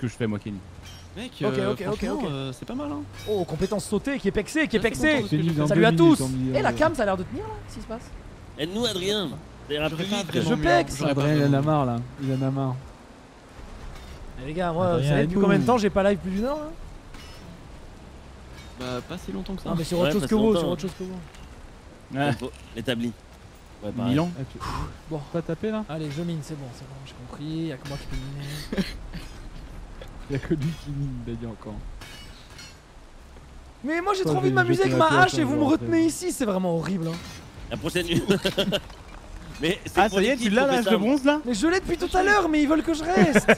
que je fais moi Kenny. Mec, Ok. c'est pas mal hein. Oh, compétence sautée, qui est pexé, qui est Ouais, c'est pexé. bon, Kenny, dans Salut 2 à minutes, tous. on dit, Et la cam, ça a l'air de tenir là, qu'est-ce qui se passe? Aide-nous, Adrien. Ça ira plus vite. Je pexe. Adrien il en a marre là, il en a marre. Eh, les gars, moi, Adrien, vous savez depuis aide-nous. combien de temps j'ai pas live plus d'une heure là? Bah pas si longtemps que ça. Non, mais sur Ouais, autre chose pas que si vous, longtemps, sur hein. autre chose que vous. Ouais. L'établi. Ouais, pareil. Milan. Bon. Pas taper là? Allez, je mine, c'est bon, j'ai compris. Y'a que moi qui peux miner. Y'a que lui qui mine d'ailleurs encore. Mais moi j'ai Toi, trop envie de je m'amuser vais avec jeter ma la hache et vous me pioche, retenez après. ici, c'est vraiment horrible. Hein. La prochaine nuit. Mais c'est Ah pour ça y est, l'équipe tu l'as qu'on fait l'âge ça. de bronze là? Mais je l'ai depuis tout à l'heure, mais ils veulent que je reste.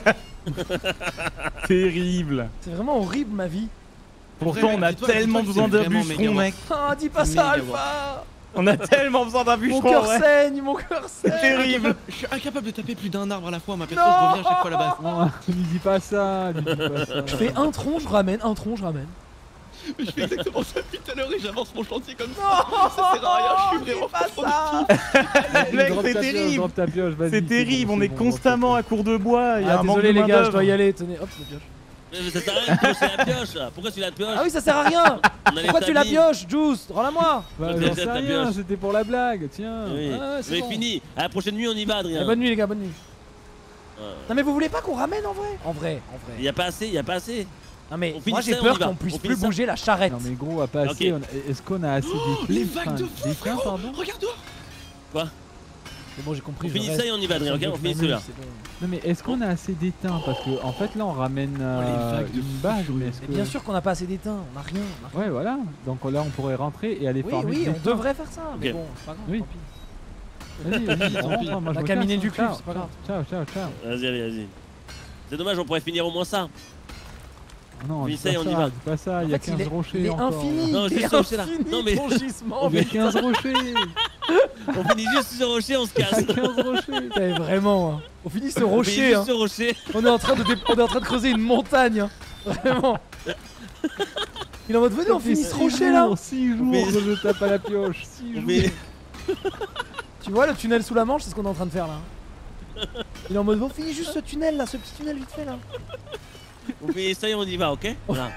Terrible. C'est vraiment horrible ma vie. Pourtant on a dis-toi, tellement dis-toi besoin que d'un c'est vraiment bûcheron méga mec. Ah, dis pas C'est ça, méga Alpha. On a tellement besoin d'un Mon bûcheron cœur ouais. saigne, mon cœur C'est saigne. terrible. Je suis incapable de taper plus d'un arbre à la fois, ma perso Non. je reviens à chaque fois à la base. Non, lui dis pas ça, lui dis pas ça. Je fais un tronc, je ramène, un tronc, je ramène. Je fais exactement ça depuis tout à l'heure et j'avance mon chantier comme ça. Non, Ça sert à rien, je suis vraiment pas ça. Mec, Drop c'est ta pioche, terrible. drop ta pioche, vas-y, C'est terrible, on est constamment à court de bois, il y a Ah, un manque désolé de les gars, je main-d'œuvre. dois y aller, tenez, hop, la pioche. Mais ça sert à rien de piocher la pioche. Pourquoi tu la pioches? Ah oui, ça sert à rien. On a Pourquoi tu la l'établi. pioches, Juice? Rends-la-moi. Bah, Toi, j'en t'es sais ta rien, pioche. c'était pour la blague, tiens. Oui. Ah, c'est Mais bon. fini. À la prochaine nuit, on y va, Adrien. Eh, bonne nuit les gars, bonne nuit. Ouais. Non mais vous voulez pas qu'on ramène en vrai? En vrai. Il y a pas assez, il y a pas assez. Non mais On finit moi j'ai ça, on peur y va. qu'on puisse On plus finit ça. bouger la charrette. Non mais gros, à pas Ok. assez, est-ce qu'on a assez d'étain Les vagues de fou, d'étain, frérot. pardon? Regarde-toi. C'est bon, j'ai compris. On je finit reste. ça et on y va, Adrien. Ok, on finit Je celui-là. c'est bon. Non mais est-ce qu'on a assez d'étain? Parce que en fait là on ramène les vagues de une fou base, furieux. mais est-ce Mais que... bien sûr qu'on n'a pas assez d'étain, on a rien. on a rien. Ouais voilà, donc là on pourrait rentrer et aller Oui, farmer oui, de on l'étain. devrait faire ça. Mais Ok. bon, c'est pas grave. Oui. Tant pis. Vas-y, Tant on pis. rentre, moi je La me caminée casse, du hein. cul, Ciao. c'est pas grave. Ciao, ciao, ciao. Vas-y, allez, vas-y. C'est dommage, on pourrait finir au moins ça. Non, Oui, dis ça y est, pas on y ça, va. dis pas ça, il y En a fait, 15 rochers il est encore. infini. Non, il est juste ce rocher là. infini, Non, mais- ton gisement. Il y a 15 rochers. On finit juste sur rocher, on se Il y a casse. 15 rochers. C'est vraiment. Hein. On finit ce On finit rocher. juste Hein. sur rocher. On est en train de creuser une montagne. Hein. Vraiment. Il est en mode venez, on finit ce rocher là. 6 jours Mais- que je tape à la pioche. 6 jours. Mais Tu vois le tunnel sous la Manche, c'est ce qu'on est en train de faire là. Il est en mode on finit juste ce tunnel là, ce petit tunnel vite fait là. on finit ça et on y va, ok? Voilà.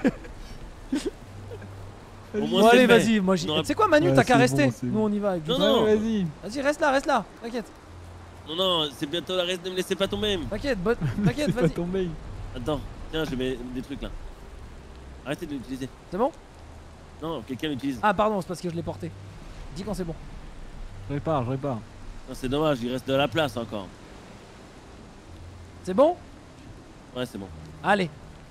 Au moins, Bon c'est allez fait. vas-y, moi j'y. On aura- Tu sais quoi Manu, Ouais, t'as qu'à c'est rester. bon, c'est Nous bon. on y va avec Non, Jules. non. Ouais, vas-y. Vas-y reste là, t'inquiète. Non, non, c'est bientôt la reste, ne me laissez pas tomber. T'inquiète, t'inquiète, C'est pas vas-y. tombé. Attends, tiens, je mets des trucs là. Arrêtez de l'utiliser. C'est bon? Non, quelqu'un l'utilise. Ah pardon, c'est parce que je l'ai porté. Dis quand c'est bon. Je répare. Non, c'est dommage, il reste de la place encore. C'est bon? Ouais, c'est bon. Allez,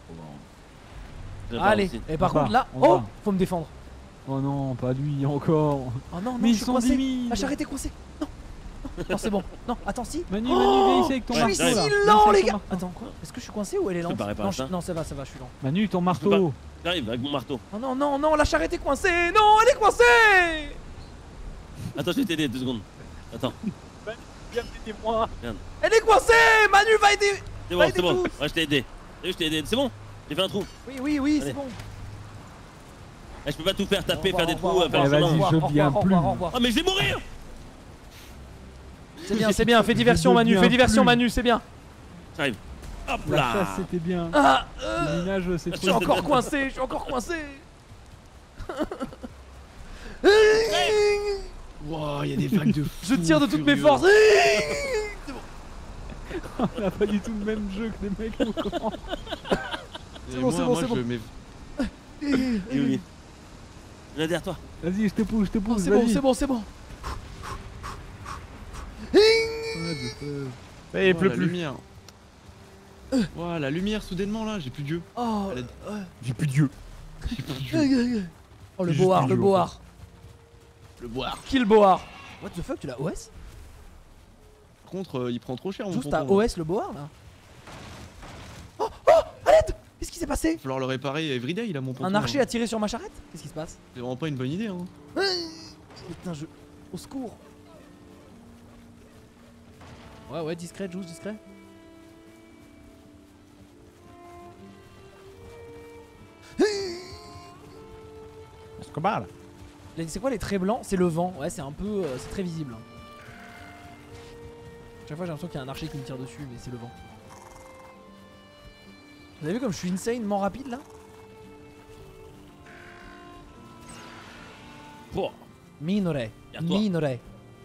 Je répare allez. aussi. Et par On va, contre là, on oh, va. faut me défendre. Oh non, pas lui encore. Oh non, non, Mais je ils suis sont coincé. 10 000. La charrette est coincée. Non, non, c'est bon. Non, attends, si. Manu, Oh, Manu, viens ici avec ton Je suis marteau. si là. lent, Viens les ici gars. avec ton marteau. Attends, quoi? Est-ce que je suis coincé ou elle est Je peux lente? pas réparer Non, ça. non, ça va, je suis lent. Manu, ton marteau. J'arrive avec mon marteau. Oh non, non, non, la charrette est coincée. Non, elle est coincée. Attends, je vais t'aider 2 secondes. Attends, Viens aidez-moi. Elle est coincée. Manu va aider. c'est bon, Allez, c'est bon. tous. Ouais, je t'ai aidé. T'as vu, je t'ai aidé. C'est bon, j'ai fait un trou. Oui, Allez. c'est bon. Eh, je peux pas tout faire taper, Au faire des revoir, trous, au faire revoir, le vas-y, chemin. je viens plus. Au revoir. Oh, mais je vais mourir. C'est bien, fais diversion Manu, deviens fais diversion plus. Manu, c'est bien. J'arrive. Hop La là. chasse c'était bien. Ah, Le minage c'est je trop. suis encore coincé, je suis encore coincé. Wow, il y a des vagues de fou. Je tire de toutes mes furieux. forces. On a pas du tout le même jeu que les mecs au courant. Et bon, moi, c'est bon, moi, c'est je bon. mets- Il est où, lui? Il est derrière toi. Vas-y, je te pousse, Oh, c'est bon, vas-y. c'est bon, c'est bon. Ça y est, il Oh, pleut la plus. lumière. Ouah, la lumière soudainement là, j'ai plus Dieu. Oh, Elle J'ai plus Dieu. oh le Juste board, du le jour. board. Le boire. Kill board. What the fuck, tu l'as OS? Par contre, il prend trop cher mon Juste t'as tonton. OS le board là? Oh, à l'aide! Qu'est-ce qui s'est passé? Il va falloir le réparer everyday, il a mon ponton. Un archer hein. a tiré sur ma charrette? Qu'est-ce qui se passe? C'est vraiment pas une bonne idée hein. Putain, au secours. Ouais, discret, juste discret. Escobar. C'est quoi les traits blancs? C'est le vent. Ouais, c'est un peu. C'est très visible. Chaque fois, j'ai l'impression qu'il y a un archer qui me tire dessus, mais c'est le vent. Vous avez vu comme je suis insanement rapide là? Oh, Minore. Vers toi. Minore.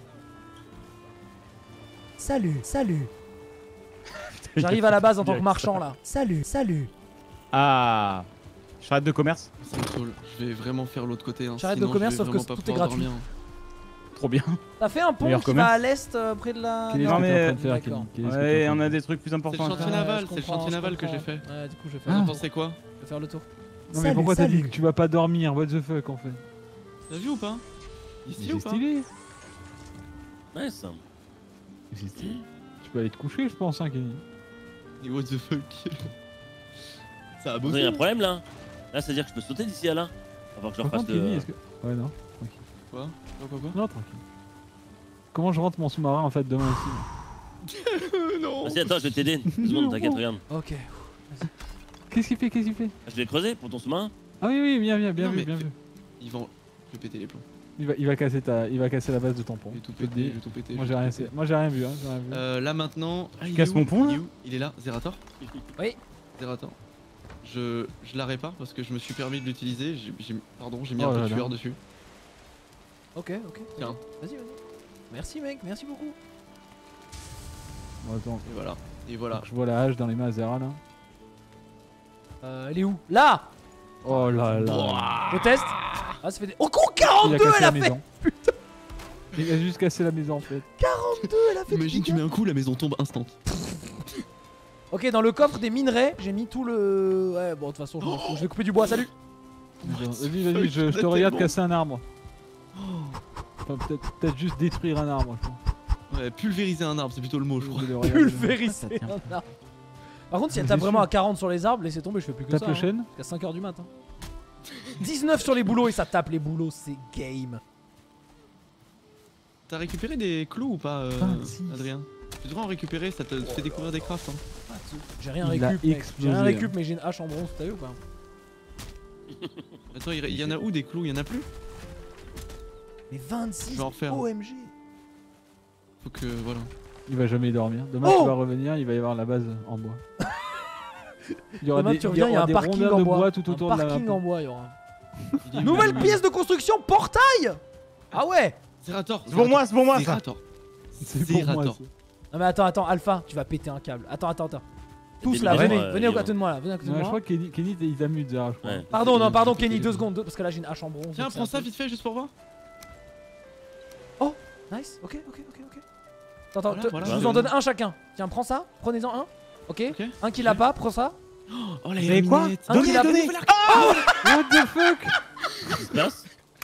Salut, salut. J'arrive à la base en tant que marchand là. Salut, salut. Ah. Charrette de commerce. Ça me saoule. Je vais vraiment faire l'autre côté. Hein. Charrette de Sinon, commerce, je vais sauf que vraiment pas tout est pouvoir gratuit. dormir. Trop bien. T'as fait un pont Meilleur qui commerce. va à l'est près de la. Quel est ce Non, que t'es mais- en train de faire, D'accord. Kenny? Quel est ce que t'es en Ouais, train on de a faire des trucs plus importants à chantier faire. naval, je c'est le comprends, chantier je naval que comprends. j'ai fait. Ouais, du coup, je vais Vous faire en le pensez quoi? Je vais faire le tour. Non mais pourquoi t'as dit que tu vas pas dormir? What the fuck en fait? T'as vu ou pas? Il est Mais stylé ou c'est pas? stylé. nice. C'est stylé. Tu peux aller te coucher je pense hein Kenny. Et what the fuck? Ça a Vous bossé. avez un problème là? Là, c'est à dire que je peux sauter d'ici à là? Avant que je Par refasse contre Kenny, le. est-ce que... Ouais non, tranquille. Quoi? Non tranquille. Comment je rentre mon sous-marin en fait demain ici? Non. Vas-y, attends, je vais t'aider. 2 secondes, t'inquiète, regarde. Ok. Qu'est-ce qu'il fait? Qu'est-ce qu'il fait? Je vais creuser pour ton sous-marin. Ah oui oui bien Non, vu mais- bien vu. Ils vont. Je vais péter les plombs. Il va casser la base de ton pont. Je vais tout Je peux te péter. dire. Je vais tout péter. Moi je j'ai vais rien, tout péter. moi j'ai rien vu hein, j'ai rien vu. Là maintenant. Ah, il casse est où mon pont, là Il est où? Il est là, Zerator? Oui. Zerator. Je la répare parce que je me suis permis de l'utiliser. Pardon, j'ai mis Oh un peu là de là. sueur dessus. Ok, ok. Tiens. Vas-y, vas-y. Merci mec, merci beaucoup. Bon, attends, Et voilà. Et voilà. je vois la hache dans les mains à Zera là. Elle est où? Là! Oh là là. Je teste. Ah, ça fait des. Oh, con, Il a 42 cassé elle la a fait! maison. Il a juste cassé la maison en fait. 42 elle a fait! Imagine, tu mets un coup, la maison tombe instant. Ok, dans le coffre des minerais, j'ai mis tout le. Ouais, bon, de toute façon, je m'en fous. Je vais couper du bois, salut! Vas-y, je te regarde tellement. casser un arbre. Enfin, peut-être juste détruire un arbre. je pense. Ouais, pulvériser un arbre, c'est plutôt le mot, je crois. Je vais le regarder. Pulvériser Ça tient. un arbre. Par contre, si elle Mais tape c'est vraiment sûr. à 40 sur les arbres, laissez tomber, je fais plus que Tape ça. le Hein. chêne. Jusqu'à 5h du matin. 19 sur les boulots et ça tape les boulots, c'est game. T'as récupéré des clous ou pas, 26. Adrien? Tu devrais en récupérer, ça te fait découvrir des crafts. Hein. J'ai rien Il a récup, mec. J'ai explosé, rien hein. récup, mais j'ai une hache en bronze, t'as vu ou pas? Attends, il y en a où des clous? Il y en a plus? Mais Je 26 vais en refaire. OMG. Faut que. Voilà. Il va jamais dormir. Demain, Oh tu vas revenir, il va y avoir la base en bois. Il y aura Demain, des, tu reviens, il y a un des parking rondeurs en de bois. bois tout autour Un de la parking map. en bois, il y aura. Il est où, Nouvelle le- pièce de construction, portail! Ah ouais! Zerator. C'est pour moi, c'est pour moi ça. Zerator. C'est pour moi. Zerator. ça. Non mais attends, Alpha, tu vas péter un câble. Attends. Tous Des là, maisons, venez au Lyon. côté de moi là, venez à côté de Ouais, je moi. crois que Kenny il t'amuse Zera, je crois. Ouais. Pardon, non, pardon Péter Kenny, les 2 deux. secondes, parce que là j'ai une hache en bronze. Tiens, donc c'est prends un ça peu- vite fait juste pour voir. Nice, ok. Attends, Voilà, je voilà. vous en donne un chacun. Tiens, prends ça, prenez-en un. Ok. Ok. Un qui l'a pas, prends ça. Oh la Vous avez quoi? minette. Un qui l'a Donnez. What the fuck? Qu'est-ce qui se passe?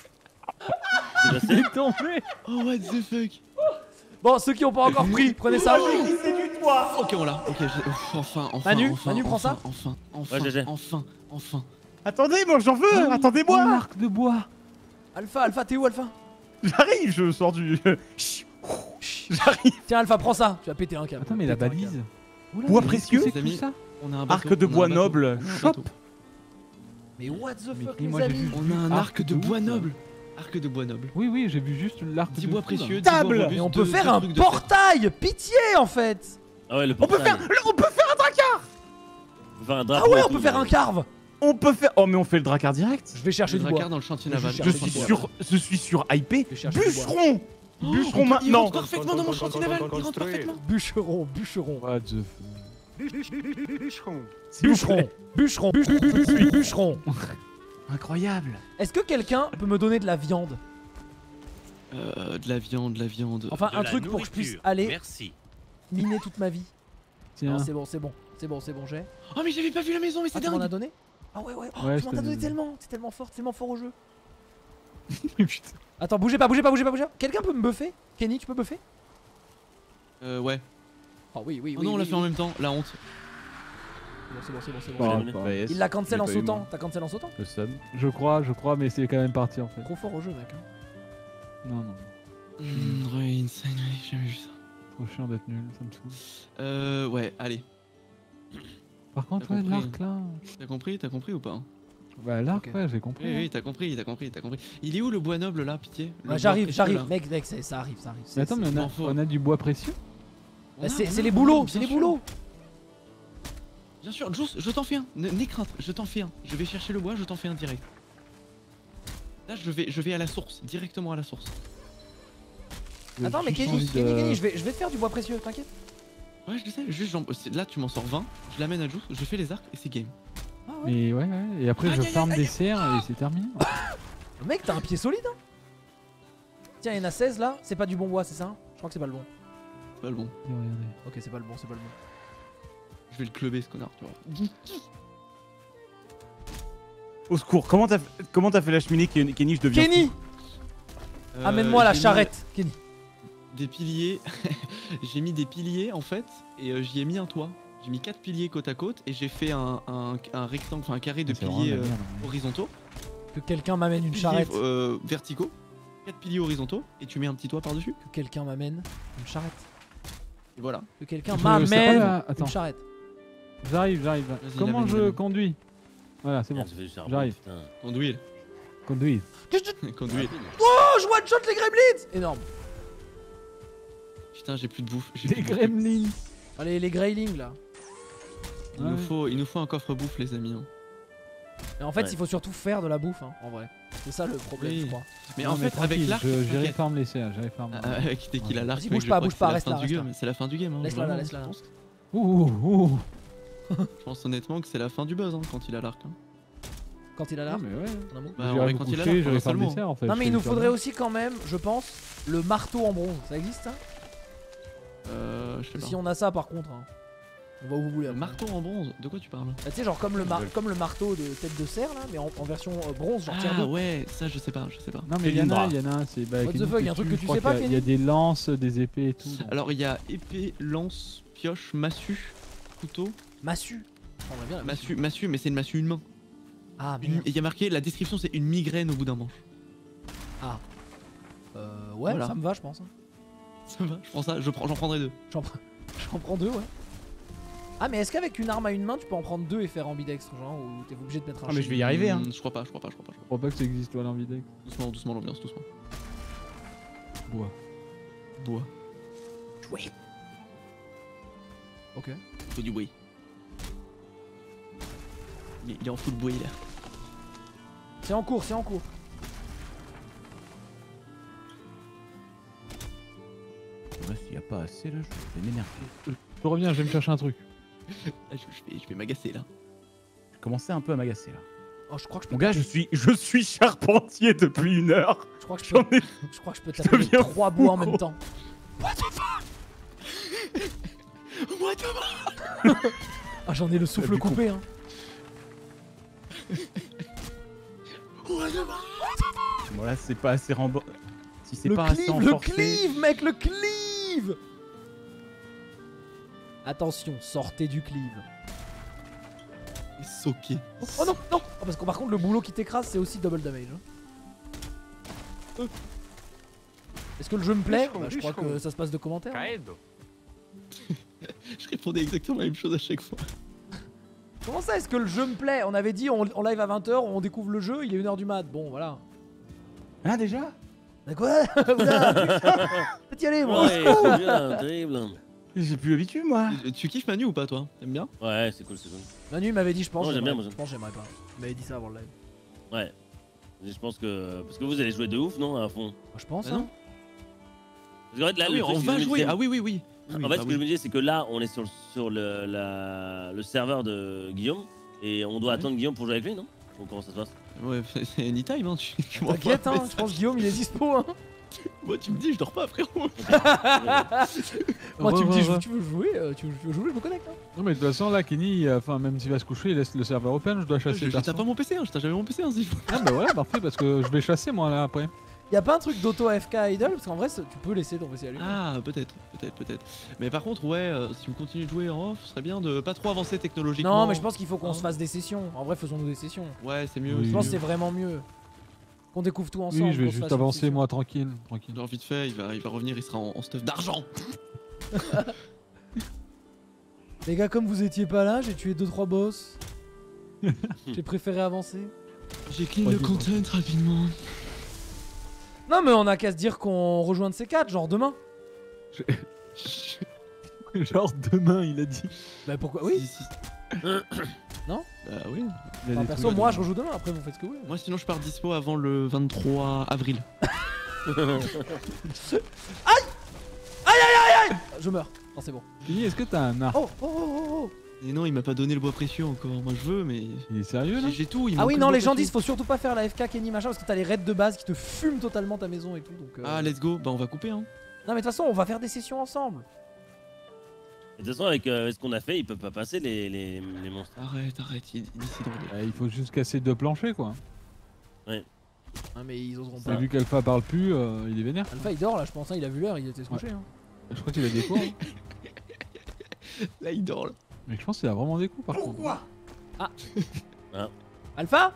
C'est Il passé? est tombé. Oh what the fuck. Bon, ceux qui ont pas encore pris, prenez ça. Ok, on l'a. Ok, ouf, enfin. Manu, enfin, Manu, prends enfin, ça. Enfin, Ouais, GG. enfin. Attendez, moi j'en veux. Oh, Attendez-moi. l'arc de bois. Alpha, t'es où Alpha? J'arrive, je sors du. J'arrive. Tiens, Alpha, prends ça. Tu vas péter un câble. Attends, mais la Péter un balise. câble. Oula, Bois mais précieux. qu'est-ce que c'est que Amis. ça? On a un Arc bateau, de on a un bois bateau, noble. on a un Shop. bateau. Mais what the Mais fuck, moi, les j'ai amis? juste On a un arc arc de de bois ouf, là. noble. Arc de bois noble. Oui, j'ai vu juste l'arc 10 de bois fou, là. précieux. 10 Table. bois robustes, Mais on deux- peut faire deux un trucs de fête. portail. Pitié en fait. Ah ouais, le On peut portail. faire On peut faire un Ah drapeau. ouais, et on tout, peut faire un mais- carve. On peut faire. Oh, mais on fait le dracard direct. Je vais chercher Le du bois. dracard dans le chantier Je naval. cherche Je du suis bois. sur. Je suis sur hypé. Je cherche du bois. Bûcheron. Bûcheron Il maintenant. rentre parfaitement dans mon chantier naval. Il rentre parfaitement. Bûcheron. What the fuck? S'il vous plaît. Bûcheron. Incroyable. Est-ce que quelqu'un peut me donner de la viande? De la viande. Enfin, De un la truc pour que je puisse nourriture. aller Merci. miner toute ma vie. Tiens. Non, c'est bon, j'ai. Oh mais j'avais pas vu la maison, mais Ah, c'est tu m'en as dingue. donné? Ah ouais, oh, Ouais, tu je m'en t'ai as donné donné. tellement. T'es tellement fort au jeu. Putain. Attends, bougez pas. Quelqu'un peut me buffer? Kenny, tu peux buffer? Ouais. Oh oui. Oh non, on l'a fait en même temps. La honte. C'est bon. Bon, J'ai- bon. bah, yes. Il l'a cancel J'ai en pas eu, sautant. moi. T'as cancel en sautant? Le seum. Je crois, mais c'est quand même parti en fait. Trop fort au jeu, mec. Hein. Non. Ouais, insane, ouais, j'ai jamais vu ça. Trop chiant d'être nul, ça me saoule. Ouais, allez. Par contre, T'as ouais, compris. l'arc là. T'as compris ou pas? Bah, l'arc, Ok. ouais, j'ai compris. Oui, hein. oui, t'as compris. Il est où le bois noble là, pitié? Le bois J'arrive, précieux, là. mec, ça arrive. Mais attends, mais il en faut. on a du bois précieux. On a- C'est on c'est a- les on a, boulots, bien c'est les sûr. boulots. Bien sûr, Juice, je t'en fais un. N'aie crainte, je t'en fais un. Je vais chercher le bois, je t'en fais un direct. Là, je vais à la source, directement à la source. Attends, mais Kenny, je vais te faire du bois précieux, t'inquiète. Ouais, je le sais, juste là, tu m'en sors 20, je l'amène à Juice, je fais les arcs et c'est game. Ah ouais. Mais ouais, et après Aïe, je aïe, farme aïe, des aïe. serres et c'est terminé. Le mec, t'as un pied solide, hein. Tiens, il y en a 16 là, c'est pas du bon bois, c'est ça? Je crois que c'est pas le bon. C'est pas le bon. Regardez. Ok, c'est pas le bon, c'est pas le bon. Je vais le clubber ce connard, tu vois. Au secours, comment t'as fait la cheminée, Kenny? Je deviens. Kenny, amène-moi la j'ai mis charrette, Kenny. Des piliers. J'ai mis des piliers en fait et j'y ai mis un toit. J'ai mis 4 piliers côte à côte et j'ai fait un rectangle, enfin un carré de C'est vraiment piliers de la merde, hein. horizontaux. Que quelqu'un m'amène une Piliers, charrette. verticaux. 4 piliers horizontaux et tu mets un petit toit par-dessus. Que quelqu'un m'amène une charrette. Et voilà. Que quelqu'un Je sais pas, m'amène là, attends. une charrette. J'arrive. Vas-y, Comment l'amène, je l'amène. conduis? Voilà, c'est bon. Merde, ça fait du charbon, J'arrive. putain. Conduis. Conduis. Conduis. Oh, je one shot les gremlins. Énorme. Putain, j'ai plus de bouffe. j'ai Des plus de bouffe. gremlins. Allez, les greylings là. Il nous faut un coffre bouffe, les amis. hein. Et en fait, Ouais. il faut surtout faire de la bouffe, hein, en vrai. C'est ça le problème, Oui. je crois. Mais Non, en fait, avec tranquille, l'arc, j'irai t'inquiète. farm les serres, j'irai farm. Avec dès qu'il a l'arc, Vas-y, mec, bouge je pas, crois bouge que pas, c'est reste la là, fin du reste game. C'est la fin du game. hein, Laisse-la là, vraiment, laisse-la là. je pense. Ouh. Je pense honnêtement que c'est la fin du buzz hein, quand il a l'arc. hein. Quand il a l'arc. Mais ouais. en un mot. Bah, J'irai ouais, me quand il a coucher, l'arc, j'irai farm seulement. des serres en fait. Non, je mais fais il nous du faudrait farm. aussi quand même, je pense, le marteau en bronze. Ça existe, ça? Je sais pas. Si on a ça par contre, hein, on va où vous voulez. après. Marteau en bronze, de quoi tu parles? Bah, tu sais, genre comme le marteau de tête de cerf là, mais en version bronze, genre tier Ah 2. ouais, ça je sais pas. Non mais il y en Lindra. a un, c'est bah, What the Kenny, fuck, y a un truc que je tu crois sais pas, qu'il y a Kenny des lances, des épées et tout. donc. Alors il y a épée, lance, pioche, massue, couteau. Massue. On va bien la massue. Massue, mais c'est une massue, une main. Ah, Et merde. il y a marqué, la description c'est une migraine au bout d'un manche. Ouais, Voilà. ça me va, je pense. hein. Ça va, je prends ça, j'en prendrai 2. J'en prends 2, ouais. Ah, mais est-ce qu'avec une arme à une main, tu peux en prendre 2 et faire ambidextre, genre, ou t'es obligé de mettre un Ah, mais je shield vais y arriver, hein. Je crois pas. Je crois pas que ça existe toi l'envie d'ex. Doucement l'ambiance, doucement. Bois. Ok. Faut du bruit. Il est en full bruit là. C'est en cours, c'est en cours. Ouais, s'il y a pas assez là, je vais m'énerver. Je reviens, je vais me chercher un truc. Ah, je vais m'agacer là. Je commençais un peu à m'agacer là. Oh, je crois que je peux. Mon gars, je suis charpentier depuis 1 heure. Je crois que je peux. J'en ai. Je crois que je peux taper les deviens 3 bois en fou, même temps. What Ah, j'en ai le souffle du coup. coupé, hein. Bon là, c'est pas assez remboursé. Si c'est Le pas assez cleave, le renforcé. cleave, mec, le cleave. Attention, sortez du cleave. Soqué. Oh non, non. Oh, parce que par contre, le boulot qui t'écrase, c'est aussi double damage. hein. Est-ce que le jeu me plaît? Bah, je crois que ça se passe de commentaires. hein. Je répondais exactement la même chose à chaque fois. Comment ça, est-ce que le jeu me plaît? On avait dit on live à 20h, on découvre le jeu, il est 1h du mat. Bon, voilà. Ah déjà? Mais quoi? Peut y aller, moi. Ouais, c'est bien, terrible. J'ai plus l'habitude moi. Tu kiffes Manu ou pas toi? T'aimes bien? Ouais, c'est cool, c'est cool. Manu m'avait dit, je pense. Non, j'aime bien, j'aimerais- moi, Je pense que j'aimerais pas. Il m'avait dit ça avant le live. Ouais. Je pense que. Parce que vous allez jouer de ouf, non? À fond. Moi, je pense, Ah non. hein. Parce qu'en fait, là, Ah oui, le truc, on c'est que va je me jouer. disais- Ah oui, oui, oui. En fait, ce que je me disais, c'est que là, on est sur le serveur de Guillaume et on doit Ouais. attendre Guillaume pour jouer avec lui, non? Ou comment ça se passe? Ouais, c'est anytime, hein. Tu m'envoies T'inquiète, un hein, message. je pense que Guillaume il est dispo. Hein. Moi, tu me dis, je dors pas, frérot. Moi, tu me dis, Ouais. tu veux jouer, tu veux jouer, je me connecte. Hein. Non mais de toute façon là Kenny, enfin même s'il va se coucher, il laisse le serveur open, je dois chasser T'as pas personne. mon PC, hein. Je t'ai jamais mon PC, hein, s'il faut. Ah bah voilà, parfait parce que je vais chasser moi là après. Y'a pas un truc d'auto AFK idle? Parce qu'en vrai, tu peux laisser ton PC allumé. Ah, peut-être. Mais par contre, ouais, si on continue de jouer en off, ce serait bien de pas trop avancer technologiquement. Non, mais je pense qu'il faut qu'on Hein. se fasse des sessions. En vrai, faisons-nous des sessions. Ouais, c'est mieux. Oui. Je c'est pense mieux. que c'est vraiment mieux. Qu'on découvre tout ensemble. Oui, je vais qu'on se juste fasse une avancer session. moi tranquille. Genre vite fait, il va revenir, il sera en stuff d'argent. Les gars, comme vous étiez pas là, j'ai tué 2-3 boss. J'ai préféré avancer. J'ai clean Ouais, le dis-moi. content rapidement. Non, mais on a qu'à se dire qu'on rejoint de ces 4, genre demain. Genre demain il a dit. Bah pourquoi? Oui. Non? Bah oui. Enfin, perso, moi je rejoue demain, après vous faites ce que vous voulez. Moi sinon je pars dispo avant le 23 avril. Je meurs. Non, c'est bon. Fini, est-ce que t'as un arc? Oh. Et non, il m'a pas donné le bois précieux encore. Moi je veux, mais. Il est sérieux là? J'ai tout. Il Ah manque oui, le non, bois les gens précieux. disent faut surtout pas faire la FK Kenny machin parce que t'as les raids de base qui te fument totalement ta maison et tout. Donc, Ah, let's go. Bah, on va couper, hein. Non, mais de toute façon, on va faire des sessions ensemble. De toute façon, avec ce qu'on a fait, ils peuvent pas passer les monstres. Arrête, il décide de. Il faut juste casser 2 planchers quoi. Ah, mais ils oseront T'as pas. vu qu'Alpha parle plus, il est vénère. Alpha il dort là, je pense, hein, il a vu l'heure, il était se coucher. Hein. Je crois qu'il a des coups. Hein. Là, il dort là. Mais je pense qu'il a vraiment des coups par contre. Alpha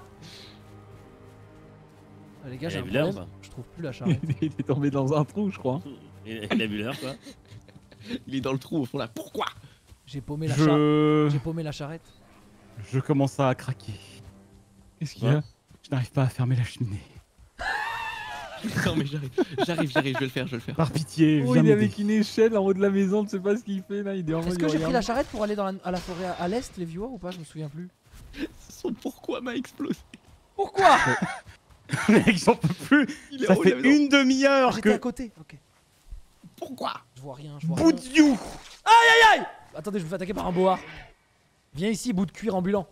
Ah, les gars, Il j'ai a un vu l'heure, problème. Je trouve plus la charrette. Il est tombé dans un trou, je crois. Il a vu l'heure, quoi. Il est dans le trou au fond là. Pourquoi? J'ai paumé la charrette. Je... J'ai paumé la charrette. je commence à craquer. Qu'est-ce qu'il y a? Je n'arrive pas à fermer la cheminée. Non, mais j'arrive, je vais le faire. Par pitié, Oh, viens il est m'aider. avec une échelle en haut de la maison, tu sais pas ce qu'il fait là, il est en mode. Est-ce que il j'ai pris regarde. la charrette pour aller à la forêt à l'est, les viewers, ou pas? Je me souviens plus. Son pourquoi m'a explosé. Pourquoi? Mec, j'en peux plus. Il est Ça en haut de fait la maison. une demi-heure J'étais que... à côté, ok. Pourquoi? Je vois rien, je vois Bout rien. de you. Attendez, je me fais attaquer par un boa. Viens ici, bout de cuir ambulant.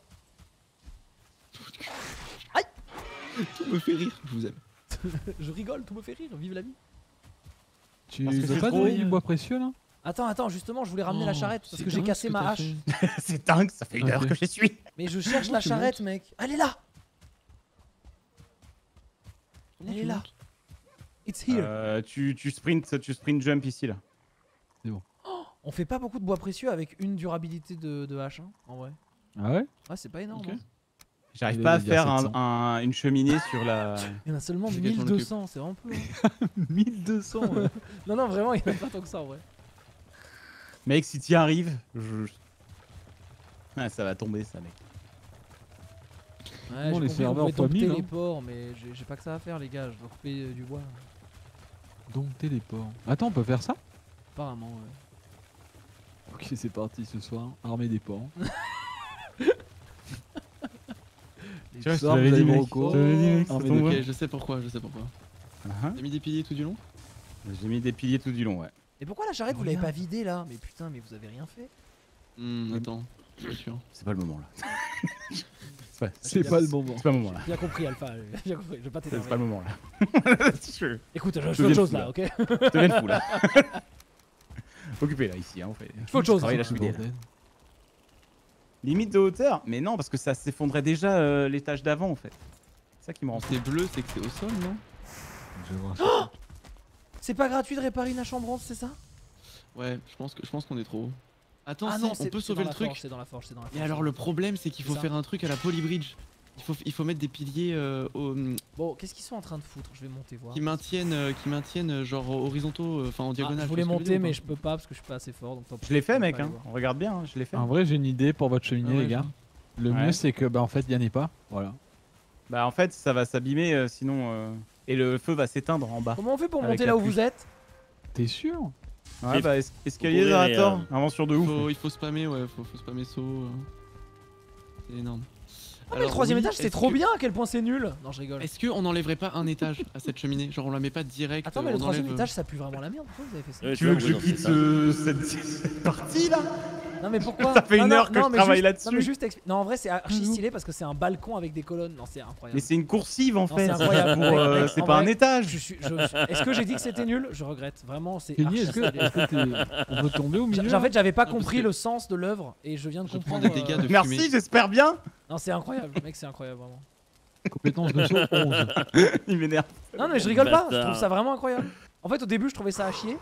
Tout me fait rire. Je vous aime. Je rigole, tout me fait rire, vive la vie. Tu Parce que veux c'est pas trop, donner du bois précieux là? Attends, justement, je voulais ramener la Oh, charrette parce c'est que j'ai dingue cassé ce que ma t'as hache. fait. C'est dingue, ça fait une heure Ok. que je suis. Mais je cherche Comment la tu charrette, mec. Elle est là. Comment Elle tu est là. montes? It's here. Tu sprint jump ici là. On fait pas beaucoup de bois précieux avec une durabilité de hache, hein, en vrai. Ah ouais? Ouais, c'est pas énorme. Ok. hein. J'arrive Il pas à est déjà faire 700. une cheminée sur la... Il y en a seulement C'est qu'elle s'en 1200, c'est vraiment peu. hein. 1200 ouais. Non, non, vraiment, il y en a pas tant que ça en vrai. Mec, si t'y arrives, Ah, ça va tomber ça, mec. Ouais, Bon, j'ai les compris qu'on serveurs pouvait fois dompter 1000, les hein. porcs, mais j'ai pas que ça à faire, les gars. Je dois couper du bois. Donc téléport. Attends, on peut faire ça? Apparemment, ouais. Ok, c'est parti ce soir. Armée des porcs. Tu vois, je te soir, l'avais vous dit, allez mec. au cours. Je te l'avais dit, mec, Ah, ça mais tombe. Ok, je sais pourquoi. Uh-huh. T'as mis des piliers tout du long? J'ai mis des piliers tout du long, ouais. Et pourquoi la charrette, vous l'avez pas vidée là? Mais putain, mais vous avez rien fait. Attends, je suis sûr. C'est pas le moment là. C'est pas le moment. C'est pas le moment là. Bien compris, Alpha. Bien compris, je vais pas C'est t'énerver. pas le moment là. je Écoute, je fais deviens autre chose fou, là, là. ok? te deviens fou là. Occupé là, ici, hein, on fait. Je fais autre chose. Travaille la cheminée, là. Limite de hauteur, mais non, parce que ça s'effondrait déjà l'étage d'avant en fait. C'est ça qui me rend fou. C'est bleu, c'est que c'est au sol, non? Je vais voir ça. C'est pas gratuit de réparer une hache en bronze, c'est ça? Ouais, je pense qu'on est trop haut. Attends, Ah si, non, on c'est peut c'est sauver dans le la truc. forge, c'est dans la forge, c'est dans la forge. Et alors le problème c'est qu'il faut C'est ça. faire un truc à la Polybridge. Il faut mettre des piliers Bon, qu'est-ce qu'ils sont en train de foutre? Je vais monter voir. qui maintiennent genre horizontaux, enfin en Ah, diagonale. je tu voulais vois ce que monter, veux mais dire je peux pas parce que je suis pas assez fort. Donc tant pis, Je l'ai fait, je peux mec, pas aller hein. voir. On regarde bien, hein, je l'ai fait. En vrai, j'ai une idée pour votre cheminée, Ah ouais, les gars. Le Ouais. mieux, c'est que, bah, en fait, il y en ait pas. Voilà. Bah, en fait, ça va s'abîmer sinon. Et le feu va s'éteindre en bas. Comment on fait pour Avec monter la là où pluie. vous êtes? T'es sûr? Ouais, Et- bah, escalier courir et, Zerator. Invention de ouf. Il faut spammer, ouais, faut spammer saut. C'est énorme. Ah, mais le troisième étage, c'est trop bien. À quel point c'est nul? Non, je rigole. Est-ce qu'on enlèverait pas un étage à cette cheminée? Genre on la met pas direct. Attends, mais le on troisième enlève- étage, ça pue vraiment la merde. Pourquoi vous avez fait ça? Ouais, Tu veux que c'est je vrai, quitte c'est ça. cette partie là? Non, mais pourquoi? Ça fait Non, une non, heure que non, je mais travaille juste- là-dessus. Non, mais juste non, en vrai, c'est archi stylé parce que c'est un balcon avec des colonnes. Non, c'est incroyable. Mais c'est une coursive en Non, fait. c'est incroyable. Pour, Mec, c'est en pas un vrai, étage. Est-ce que j'ai dit que c'était nul? Je regrette. Vraiment, c'est Kenny, archi est-ce stylé. on peut tomber au milieu? En fait, j'avais pas Non, parce compris que- le sens de l'œuvre et je viens de Je prends comprendre. des dégâts de Merci, fumée. j'espère bien. Non, c'est incroyable, mec, c'est incroyable vraiment. Compétence de saut 11. Il m'énerve. Non, mais je rigole pas, je Bâtard. trouve ça vraiment incroyable. En fait, au début, je trouvais ça à chier.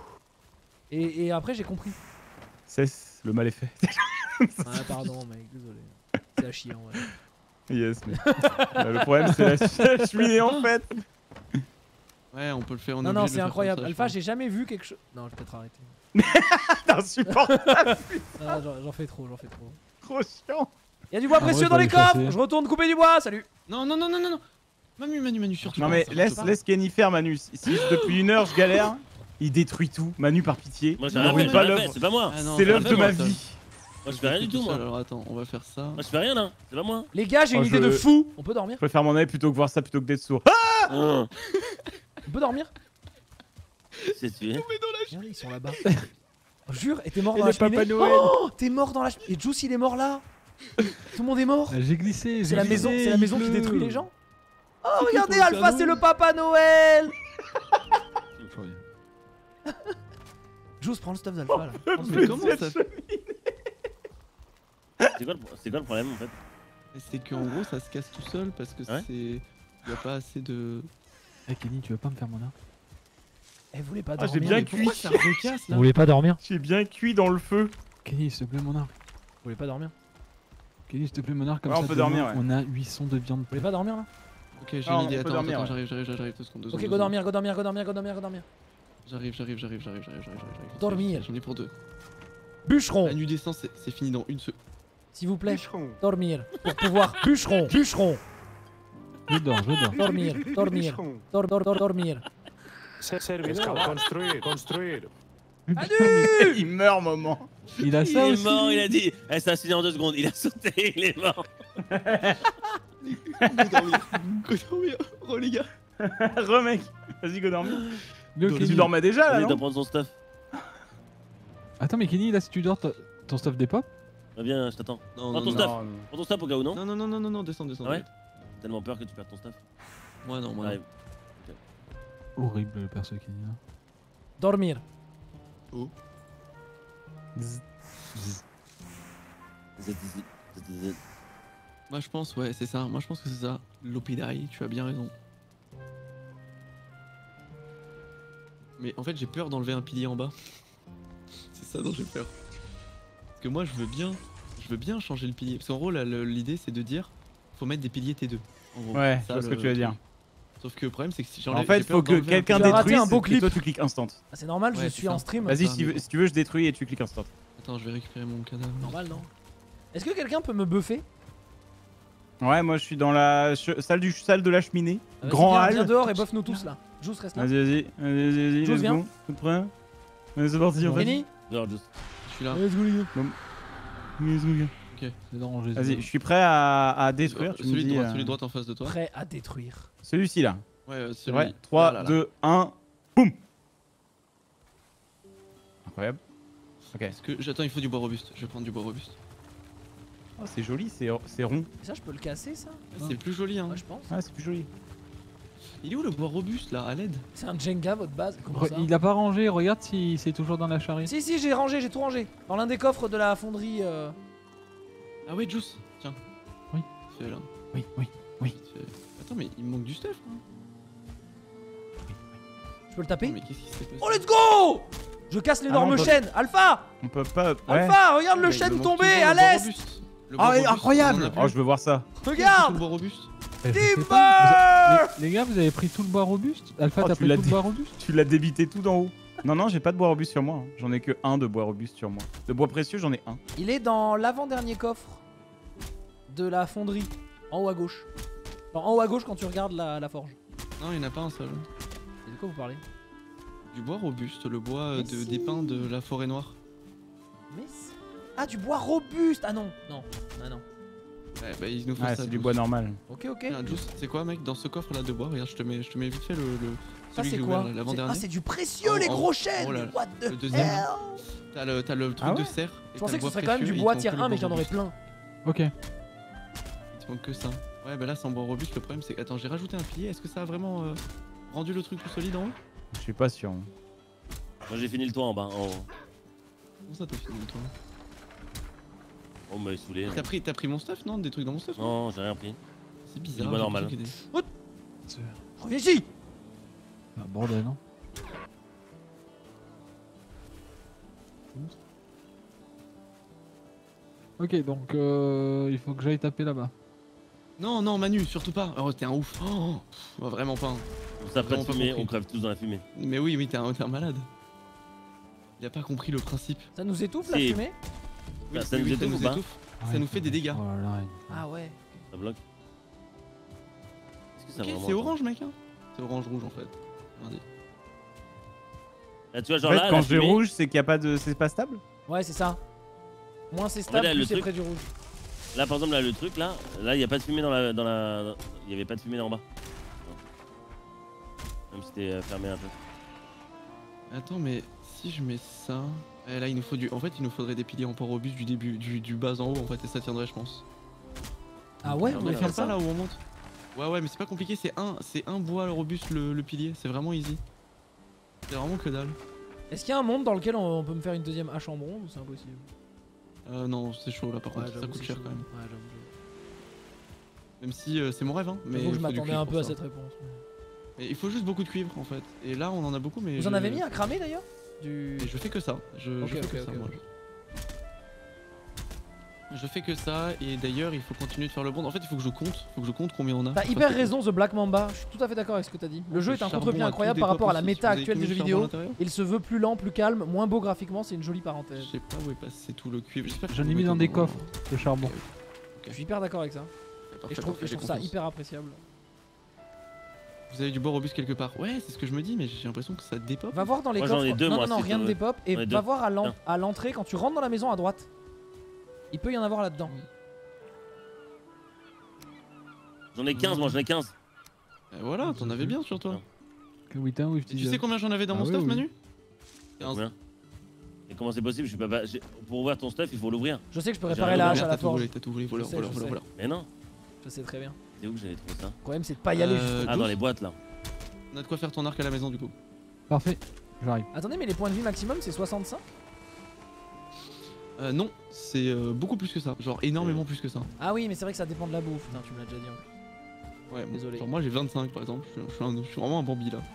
Et après, j'ai compris. Cesse, le mal est fait. Ah, pardon, mec, désolé. C'est à chier en vrai. Yes, mais. Le problème, c'est la cheminée en fait. Ouais, on peut le faire. on est Non, obligé non, de le c'est faire incroyable. comme ça, je Alpha, pense. j'ai jamais vu quelque chose. Non, je vais peut-être arrêter. T'es insupportable, Ah, j'en fais trop, j'en fais trop. trop chiant. Y'a du bois Ah, précieux ouais, dans les je vais aller coffres. chasser. Je retourne couper du bois, salut. Non, non, non, non, non, non. Manu, surtout. Non, pas, mais ça, laisse, surtout pas. laisse Kenny faire, Manu. Si depuis une heure je galère, il détruit tout. Manu, par pitié. Moi, j'ai Ne rien ruine fait, pas j'ai rien fait, l'œuvre. c'est pas moi. Ah non, C'est ça l'œuvre va de pas, ma ça. vie. Moi je fais rien du tout moi. Alors attends, on va faire ça. Moi je fais rien là, c'est pas moi. Les gars, j'ai une Oh, idée de fou. On peut dormir? Je préfère m'en aller plutôt que voir ça plutôt que d'être sourd. Oh, On peut dormir? c'est tué. Regardez, ils sont là-bas. Oh, jure, et t'es mort Et dans la le Papa cheminée? Noël. Oh, t'es mort dans la cheminée. Et Juice, il est mort là. Tout le monde est mort. J'ai glissé. C'est la maison, glissé, c'est la il maison qui pleut. détruit les gens. Oh, C'est qui regardez, pour le Alpha, Père c'est le Noël Papa Noël. Faut rien. Juice, prends le stuff d'Alpha là. Prends le Mais stuff. comment ça fait? C'est quoi le problème en fait? C'est qu'en gros ça se casse tout seul parce que Ouais. c'est. Y a pas assez de. Eh Kenny, tu veux pas me faire mon arc? Eh, vous voulez pas Ah, j'ai dormir? bien Mais cuit. Pourquoi ça recasse Vous là? voulez pas dormir? J'ai bien cuit dans le feu. Kenny, s'il te plaît, mon arc. Vous voulez pas dormir? Kenny, s'il te plaît, mon arc, comme Ouais, ça. on peut demain, dormir, ouais. On a 800 de viande. Vous voulez pas dormir là? Ok, j'ai Ah, une on idée. peut Attends, dormir, attends, ouais. j'arrive, 2 secondes. Ok, go dormir, go dormir, go dormir, go dormir, go dormir. J'arrive. Dormir. J'en ai pour 2. Bûcheron, La nuit des sens, c'est fini dans une seconde. s'il vous plaît. Dormir. Pour pouvoir. Bûcheron, bûcheron. Je dors. Dormir, dormir. Dormir. Construire. Il meurt, moment. Il a Il ça est aussi. mort, il a dit. Eh, c'est assis en 2 secondes, il a sauté, il est mort. Go dormir. Oh les gars. Re, mec. Vas-y, go dormir. Go, Tu Kenny. dormais déjà là, Il doit non? prendre son stuff. Attends, mais Kenny, là, si tu dors, ton stuff dépop? Viens, je t'attends. Non, Prends ton non, stuff. Non, Prends ton stuff au cas où, non? non, descends. Ah ouais? Tellement peur que tu perds ton stuff. Moi non. Ouais. Horrible le perso Kenny. Là. Dormir. Moi je pense, ouais, c'est ça. Moi je pense que c'est ça. L'Opidai, tu as bien raison. Mais en fait, j'ai peur d'enlever un pilier en bas. C'est ça dont j'ai peur. Parce que moi, je veux bien changer le pilier. Parce qu'en gros, l'idée, c'est de dire, faut mettre des piliers T2. En gros. Ouais, C'est je vois ce que tu veux dire. Sauf que le problème, c'est que si En j'enlève. fait, j'ai peur faut que d'enlever un quelqu'un Tu as raté détruise un beau et clip. toi tu cliques instant. Ah, c'est normal, Ouais, je c'est suis ça. en stream. Vas-y, ça, si, mais- si tu veux, je détruis et tu cliques instant. Attends, je vais récupérer mon cadavre. Normal, non? Est-ce que quelqu'un peut me buffer? Ouais, moi je suis dans la salle de la cheminée. Vas-y, Grand viens, hall. viens dehors et buff nous tous là. Juice reste là. Vas-y, Jules, let's viens. go. Tout prêt? Allez, c'est parti, en fait. Kenny? Dehors, juste. Je suis là. Let's go, les gars. Let's go, les gars. C'est danger. Vas-y, je suis prêt à détruire. Tu me Celui dis, de droite en face de toi. Prêt à détruire. Celui-ci là. Ouais, C'est vrai? celui. 3, Là, là. 2, 1. Boum! Incroyable. Ok. Est-ce que j'attends, il faut du bois robuste. Je vais prendre du bois robuste. Oh, c'est joli, c'est rond. Et ça, je peux le casser ça? C'est le plus joli, hein. Ouais, je pense. Ah, c'est plus joli. Il est où le bois robuste là, à l'aide? C'est un Jenga votre base? Comment ça? Il a pas rangé, regarde si c'est toujours dans la charrette. Si, j'ai rangé, j'ai tout rangé. Dans l'un des coffres de la fonderie. Ah ouais, Juice, tiens. Oui. C'est là. Oui. Attends, mais il me manque du stuff. Hein. Je peux le taper? Mais qu'est-ce qui s'est passé? Oh, let's go! Je casse l'énorme non, bah- chaîne. Alpha! On peut pas. Ouais. Alpha, regarde le Mais il chêne me manque tomber toujours à le bois l'est! robuste. Le Ah, bois robuste, incroyable! on en a plus. Oh, je veux voir ça. Le Regarde! bois robuste. Eh, je sais Timber! pas. Les gars, vous avez pris tout le bois robuste? Alpha, Oh, t'as tu pris l'as tout le dit. bois robuste? Tu l'as débité tout d'en haut. Non, j'ai pas de bois robuste sur moi. Hein. J'en ai que un de bois robuste sur moi. De bois précieux, j'en ai un. Il est dans l'avant-dernier coffre de la fonderie. En haut à gauche. Enfin, en haut à gauche quand tu regardes la forge. Non, il n'y en a pas un seul. De quoi vous parlez? Du bois robuste, le bois Mais si. des pins de la forêt noire. Mais si. Ah, du bois robuste! Ah non. Ah non. Ouais, bah il nous faut Ouais, ça. c'est du Juice. bois normal. Ok. Tiens, Juice, c'est quoi, mec? Dans ce coffre là de bois, regarde, je te mets vite fait le Ça, celui c'est que j'ai quoi? ouvert, l'avant-dernier. Ah, c'est du précieux, Oh, les oh, gros chênes! oh là là. What the Le deuxième. hell? T'as le truc Ah ouais de serre. Je pensais que ce serait quand même du bois tier 1, mais j'en aurais plein. Ok. Il te manque que ça. Ouais, bah là, c'est en bois robuste. Le problème, c'est que. Attends, j'ai rajouté un pilier. Est-ce que ça a vraiment rendu le truc plus solide en haut? Je suis pas sûr. Moi j'ai fini le toit en bas. En haut. Comment ça, t'as fini toi? On m'a saoulé. T'as pris mon stuff, non? Des trucs dans mon stuff? Non, j'ai rien pris. C'est bizarre. Du bois j'ai normal. l'impression qu'il y a des- Reviens ici! Ah, bordel, non? Ok, donc il faut que j'aille taper là-bas. Non, Manu, surtout pas. Oh, t'es un ouf. Oh, pff, vraiment pas. On s'apprête Vraiment pas fumer, compris. on crève tous dans la fumée. Mais oui, t'es un malade. Il a pas compris le principe. Ça nous étouffe la Si. fumée? Oui, Ça nous étouffe ou pas Ça nous fait des dégâts. Oh là là, Ah ouais. Ça bloque. Est-ce que ça Ok, vraiment c'est orange, mec. Hein. C'est orange-rouge en fait. Regardez. Là, tu vois, En genre fait, là, quand la j'ai fumée, rouge, c'est qu'il y a pas de. C'est pas stable? Ouais, c'est ça. Moins c'est stable, là, plus le c'est truc- près du rouge. Là, par exemple, là, le truc, là, il y a pas de fumée dans la. Il y avait pas de fumée là en bas. Même si c'était fermé un peu. Attends, mais si je mets ça. Là, il nous faut du. En fait, il nous faudrait des piliers en port robustes du début, du bas en haut, en fait, et ça tiendrait, je pense. Ah ouais, On vous va voulez faire faire ça ça là où on monte. Ouais, mais c'est pas compliqué, c'est un bois robuste le pilier, c'est vraiment easy. C'est vraiment que dalle. Est-ce qu'il y a un monde dans lequel on peut me faire une deuxième hache en bronze ou c'est impossible? Non, c'est chaud là par contre, ça j'avoue, coûte c'est cher chaud. quand même. Ouais, j'avoue. Même si c'est mon rêve, hein. Mais J'avoue que je il faut du m'attendais cuivre un peu pour à ça. cette réponse. Mais il faut juste beaucoup de cuivre en fait. Et là, on en a beaucoup, mais. Vous en avez mis à cramer d'ailleurs? Et je fais que ça. Je fais que ça, moi. Je fais que ça, et d'ailleurs, il faut continuer de faire le bond. En fait, il faut que je compte combien on a. T'as hyper raison, The Black Mamba. Je suis tout à fait d'accord avec ce que t'as dit. Le jeu est un contre-pied incroyable par rapport à la méta actuelle des jeux vidéo. Il se veut plus lent, plus calme, moins beau graphiquement. C'est une jolie Je parenthèse. sais pas où est passé tout le cuivre. J'en ai mis dans des coffres, le charbon. Je suis hyper d'accord avec ça. Et je trouve ça hyper appréciable. Vous avez du bois robuste quelque part. Ouais, c'est ce que je me dis, mais j'ai l'impression que ça dépop. Va voir dans les Moi, coffres. j'en ai deux, non, moi, non, non, si rien tu ne veux. dépop. Et J'en ai va deux. voir Tiens. à l'entrée quand tu rentres dans la maison à droite. Il peut y en avoir là-dedans. J'en ai 15, moi, j'en ai 15. Voilà, t'en avais bien sur toi. Oui, oui, Et tu sais combien j'en avais dans mon Ah stuff, oui, oui. Manu Combien? Et comment c'est possible? Je suis pas. Pour ouvrir ton stuff, il faut l'ouvrir. Je sais que je peux J'ai réparer rien la ouvert, hache à la T'as tout forge. volé, t'as tout volé, voleur, Je sais, voleur, je voleur, sais. voleur. Mais non. Je sais très bien. C'est où que j'avais trouvé ça? Le problème c'est de pas y aller juste. Ah, dans les boîtes là. On a de quoi faire ton arc à la maison du coup. Parfait, j'arrive. Attendez, mais les points de vie maximum c'est 65? Non, c'est beaucoup plus que ça. Genre énormément plus que ça. Ah oui, mais c'est vrai que ça dépend de la bouffe. Putain, tu me l'as déjà dit en plus. Ouais, Désolé. Genre moi j'ai 25 par exemple. Je suis vraiment un Bambi là.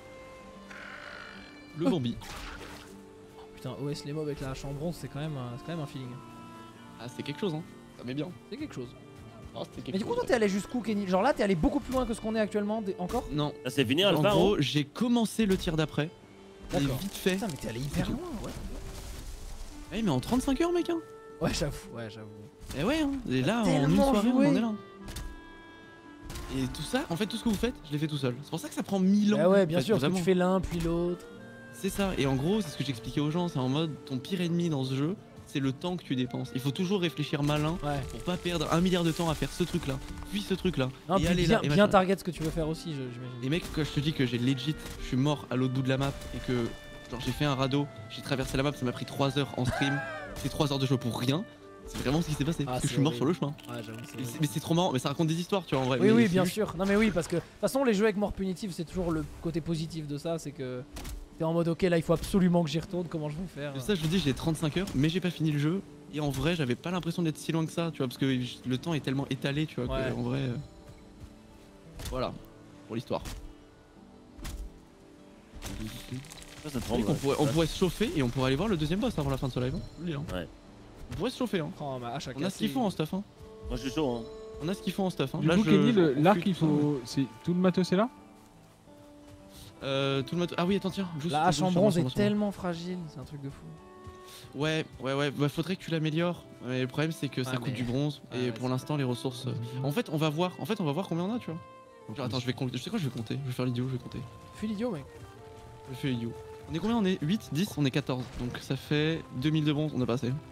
Le Bambi. Putain, OS les mobs avec la hache en bronze, c'est quand même un feeling. Ah, c'est quelque chose, hein. Ça met bien. C'est quelque chose. Oh, c'était quelque Mais du coup, chose, toi t'es allé jusqu'où, Kenny? Genre là, t'es allé beaucoup plus loin que ce qu'on est actuellement, encore? Non. Là, c'est fini, En Alpha. gros, j'ai commencé le tir d'après. Et D'accord. vite fait. Putain, mais t'es allé hyper loin, ouais. Eh mais en 35 heures mec hein. Ouais, j'avoue, ouais, j'avoue. Et ouais hein. Et là en une tellement soirée joué. on en est là. Et tout ça, en fait tout ce que vous faites, je l'ai fait tout seul. C'est pour ça que ça prend 1000 ans. Bah ouais, en bien fait, sûr, parce que vraiment. tu fais l'un puis l'autre. C'est ça, et en gros, c'est ce que j'expliquais aux gens, c'est en mode ton pire ennemi dans ce jeu, c'est le temps que tu dépenses. Il faut toujours réfléchir malin Ouais. pour pas perdre 1 milliard de temps à faire ce truc là, puis ce truc là, Non, et puis aller bien, là, et bien machin. target ce que tu veux faire aussi, j'imagine. Et mec, quand je te dis que j'ai legit, je suis mort à l'autre bout de la map et que genre j'ai fait un radeau, j'ai traversé la map, ça m'a pris 3 heures en stream, c'est 3 heures de jeu pour rien. C'est vraiment ce qui s'est passé, parce que je c'est suis mort horrible. sur le chemin. Ouais, j'avoue, c'est vrai. Mais c'est trop marrant, mais ça raconte des histoires, tu vois, en vrai. Oui, Mais oui, c'est bien juste- sûr. Non, mais oui, parce que de toute façon, les jeux avec mort punitive, c'est toujours le côté positif de ça, c'est que t'es en mode ok, là il faut absolument que j'y retourne, comment je vais faire? Et ça, je vous dis, j'ai 35 heures, mais j'ai pas fini le jeu. Et en vrai, j'avais pas l'impression d'être si loin que ça, tu vois, parce que le temps est tellement étalé, tu vois, Ouais. que en vrai. Voilà, pour l'histoire. Ça On tremble. pourrait se chauffer et on pourrait aller voir le deuxième boss avant la fin de ce live. Hein. Je vous le dis, hein. Ouais. On pourrait se chauffer, hein. Oh, ma hache à On a ce qu'il casser. faut en stuff, hein. Moi, je suis chaud. Hein. On a ce qu'il faut en stuff, hein. Du Là, coup, je- Kenny, je l'arc, confuse il faut. C'est tout le matos est là? Tout le matos. Ah oui, attends, tiens. Juste, La hache en juste, bronze sur moi, est sur moi. tellement fragile, c'est un truc de fou. Ouais, bah faudrait que tu l'améliores. Mais le problème, c'est que ça Ouais, coûte mais- du bronze. Ouais, Et ouais, pour c'est- l'instant, les ressources. En fait, on va voir combien on a, tu vois. Genre, attends, je vais compter. Je sais quoi, je vais compter. Je vais faire l'idiot, je vais compter. Fais l'idiot, mec. Je fais l'idiot. On est combien? On est 8, 10, on est 14. Donc ça fait 2000 de bronze, on a pas assez.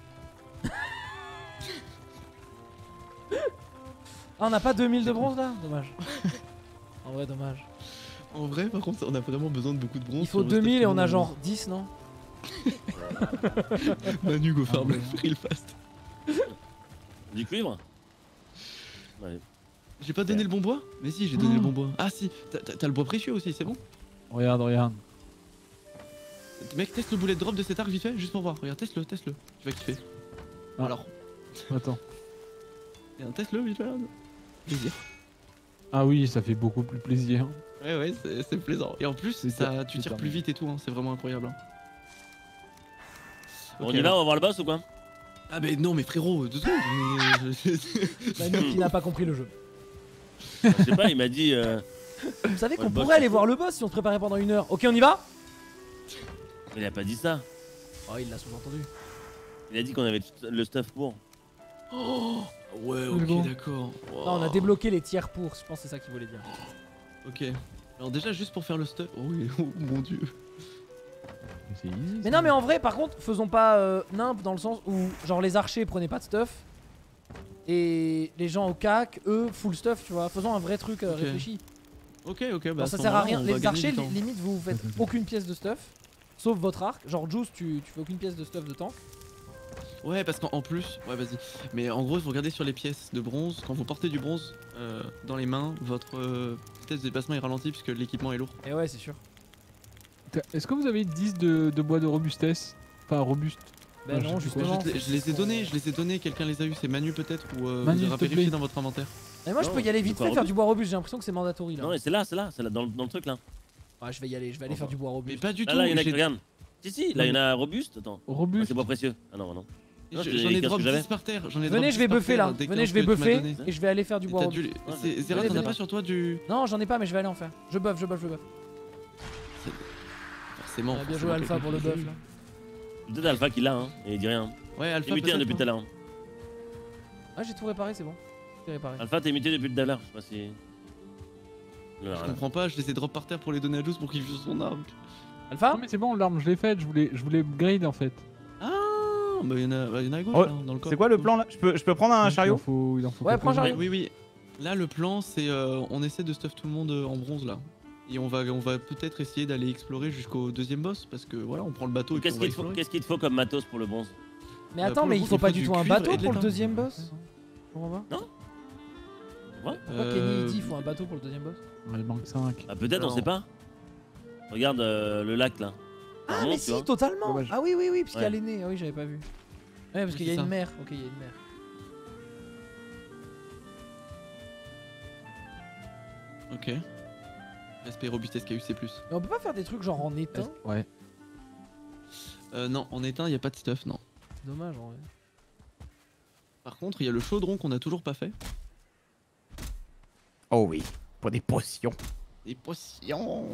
Ah, on n'a pas 2000 de bronze là? Dommage. En vrai, dommage. En vrai, par contre, on a vraiment besoin de beaucoup de bronze. Il faut sur le 2000 et stuff on a qu'on genre 10, non? Manu, go Ah, farm, ouais. real fast. Du cuivre? Ouais. J'ai pas donné le bon bois? Mais si, j'ai donné le bon bois. Ah si, t'as le bois précieux aussi, c'est bon? Regarde, regarde. Mec, teste le bullet drop de cet arc vite fait, juste pour voir. Regarde, teste-le. Tu vas kiffer. Ah. Alors, Attends. teste-le vite fait. là. Plaisir. Ah oui, ça fait beaucoup plus plaisir. Ouais, c'est plaisant. Et en plus, C'est ça, tu c'est tires ça. plus vite et tout, hein. C'est vraiment incroyable. Hein. On Ok, y va, alors. on va voir le boss ou quoi? Ah mais non mais frérot, 2 secondes. Manu qui n'a pas compris le jeu. Je sais pas, il m'a dit. Vous savez Ouais, qu'on le boss, pourrait aller c'est voir le boss si on se préparait pendant 1 heure. Ok, on y va? Il a pas dit ça. Oh, il l'a sous-entendu. Il a dit qu'on avait le stuff pour. Oh ouais, C'est bon. ok, d'accord. Non, on a débloqué les tiers pour, je pense que c'est ça qu'il voulait dire. Ok. Alors déjà juste pour faire le stuff. Oh oui, oh mon dieu. C'est easy. Mais ça. non, mais en vrai, par contre, faisons pas nimp dans le sens où, genre, les archers prenaient pas de stuff. Et les gens au CAC, eux, full stuff, tu vois. Faisons un vrai truc réfléchi. Ok, bah Genre, à ça ce sert à moment-là, rien. on va Les gagner archers, du temps. limite, vous faites aucune pièce de stuff. Sauf votre arc. Genre, Juice, tu fais aucune pièce de stuff de tank. Ouais, parce qu'en plus, ouais, vas-y. Mais en gros, vous regardez sur les pièces de bronze, quand vous portez du bronze dans les mains, votre vitesse de déplacement est ralentie puisque l'équipement est lourd. Et ouais, c'est sûr. Est-ce que vous avez 10 de bois de robustesse? Enfin, robuste. Ben Ouais, non, je sais justement. Je les ai donnés, quelqu'un les a eu, c'est Manu peut-être ou Manu, vous s'il aurez te vérifié plaît. dans votre inventaire. Et moi, je Non, peux y aller vite c'est pas fait faire robuste. du bois robuste. J'ai l'impression que c'est mandatory là. Non, mais c'est là, dans le truc là. Ouais, je vais y aller. Je vais aller faire du bois Mais robuste. pas du Là, tout. là, il y en a qui j'ai- regardent. Si, là, il y en a robuste. Attends. Ah, Robuste. c'est bois précieux. Ah non, non. Non, J'en c'est ai les drop casques que j'avais. 10 par terre. J'en ai drop Venez, 10 je vais par buffer terre là. dès Venez, qu'un je vais peu tu m'as buffer donné. et je vais aller faire du Et bois t'as robuste. dû- Ouais, c'est- Zera, venez, t'en as venez. pas sur toi du. Non, j'en ai pas, mais je vais aller en faire. Je buff. Forcément. Bien joué forcément, Alpha quelqu'un pour le qui- buff là. Peut-être Alpha qui l'a, hein. Et il dit rien. Ouais, Alpha. T'es muté hein, peut-être, depuis tout à l'heure. hein. Ah, j'ai tout réparé, c'est bon. J'ai réparé. Alpha, t'es muté depuis tout à l'heure. Je sais pas si. Le Je comprends pas, je les ai drop par terre pour les donner à Juice pour qu'il use son arme. Alpha Non, mais c'est bon, l'arme, je l'ai faite. Je voulais upgrade en fait. Ah, bah y'en a à gauche Oh, là, dans le coffre. C'est quoi le plan là? Je peux prendre un chariot? Il en faut Ouais, prends un quelques-uns. chariot. Oui. Là, le plan, c'est on essaie de stuff tout le monde en bronze là. Et on va peut-être essayer d'aller explorer jusqu'au deuxième boss parce que voilà, on prend le bateau et puis on va explorer. Qu'est-ce qu'il te faut comme matos pour le bronze? Mais Pour attends, le mais coup, il faut il pas faut du du tout un cuivre bateau et de pour le l'étain. deuxième boss? Je comprends pas. Pourquoi Kenny il dit il faut un bateau pour le deuxième boss? Ouais, il manque 5. Ah, peut-être, on Non. sait pas. Regarde le lac là. Ça Ah, remonte, mais tu si, vois. totalement! Dommage. Ah oui, parce qu'il y a Ouais. l'aîné. Ah oui, j'avais pas vu. Ouais, parce qu'il y a c'est une ça. mer. Ok, il y a une mer. Ok. Respect robustesse KUC+. Mais on peut pas faire des trucs genre en étain? Ouais. Non, en éteint, y a pas de stuff, non. Dommage en vrai. Par contre, il y a le chaudron qu'on a toujours pas fait. Oh oui, pour des potions. Des potions.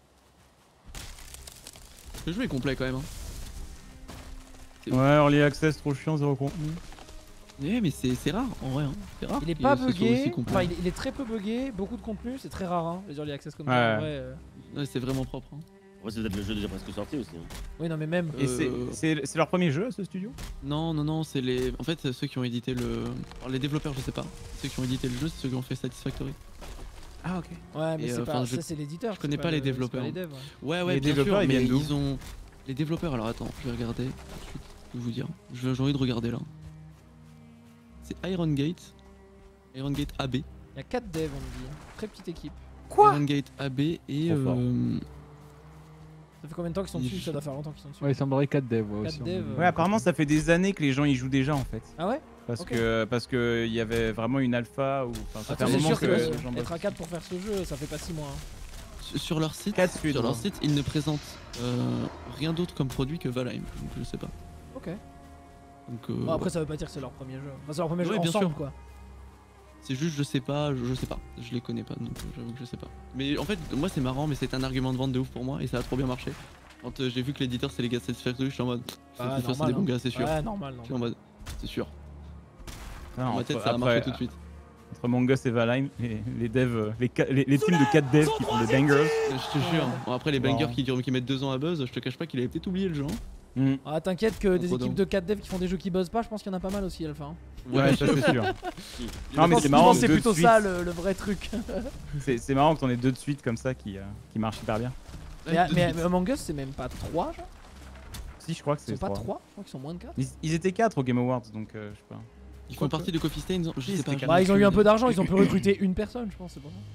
Le jeu est complet quand même. Hein. C'est Ouais, early access, trop chiant, zéro contenu. Mais c'est rare en vrai. Hein. C'est rare. Il est que pas ce soit buggé, aussi complet. enfin il est très peu buggé, beaucoup de contenu, c'est très rare hein, les early access comme ça. Ouais. En vrai, Ouais, c'est vraiment propre. Hein. Ouais, c'est peut-être le jeu déjà presque sorti aussi. hein. Oui, non, mais même. Et Euh, c'est leur premier jeu, ce studio? Non, c'est les. En fait, ceux qui ont édité le. Alors, les développeurs, je sais pas. Ceux qui ont édité le jeu, c'est ceux qui ont fait Satisfactory. Ah, ok. Ouais, mais et, c'est enfin, pas. je Ça, c'est l'éditeur. je connais c'est pas les le- c'est développeurs. les devs, ouais. Ouais, Les bien développeurs, sûr, ils mais viennent d'où? ils ont. Les développeurs, alors attends, je vais regarder tout de suite. Je vais vous dire. J'ai envie de regarder là. C'est Iron Gate. Iron Gate AB. Il y a 4 devs, on me dit. Très petite équipe. Iron Gate AB et. Trop fort. Ça fait combien de temps qu'ils sont Il- dessus? Ça doit faire longtemps qu'ils sont dessus. Ouais, il semblerait 4 devs. Ouais, 4 aussi, devs, on dit. Ouais, apparemment, ça fait des années que les gens y jouent déjà en fait. Ah ouais? Parce Ok. que il y avait vraiment une alpha ou. Enfin, ça fait un C'est moment sûr que que les gens être bossent. à 4 pour faire ce jeu, ça fait pas 6 mois. hein. Sur leur site. 4 suites. Sur leur site, ils ne présentent rien d'autre comme produit que Valheim. Donc je sais pas. Ok. Donc, Bon, après, ça veut pas dire que c'est leur premier jeu. Enfin, c'est leur premier Ouais, jeu bien ensemble sûr. quoi. c'est juste, je sais pas, je sais pas. Je les connais pas, donc j'avoue que je sais pas. Mais en fait, moi c'est marrant, mais c'est un argument de vente de ouf pour moi et ça a trop bien marché. Quand j'ai vu que l'éditeur c'est les gars de Satisfactory, je suis en mode. Ah, Faut c'est normal, des bons hein. gars, c'est sûr. Ouais, normal, Je suis en normal. mode, c'est sûr. Non, Dans ma tête, ça a marché tout de suite. Entre Among Us et Valheim, les devs, les teams de 4 devs qui font des bangers. Je te jure. Bon, après, les Bon. bangers qui mettent 2 ans à buzz, je te cache pas qu'il avait peut-être oublié le jeu. Hein. Hmm. Ah, t'inquiète que des Trop équipes dingue. de 4 devs qui font des jeux qui buzzent pas, je pense qu'il y en a pas mal aussi, Alpha. hein. Ouais, ça c'est sûr. Je Non, mais pense- c'est je marrant. pense que c'est deux de plutôt suite. ça le vrai truc. C'est marrant que t'en aies 2 de suite comme ça qui marchent hyper bien. mais Among Us, c'est même pas 3, genre. Si, je crois que Ils c'est sont pas 3. 3, je crois qu'ils sont moins de 4. Ils étaient 4 au Game Awards, donc je sais pas. Ils font partie de Coffee Stains, je sais pas. c'était Bah, ils ont eu un peu d'argent, ils ont pu recruter une personne, je pense, c'est pour ça.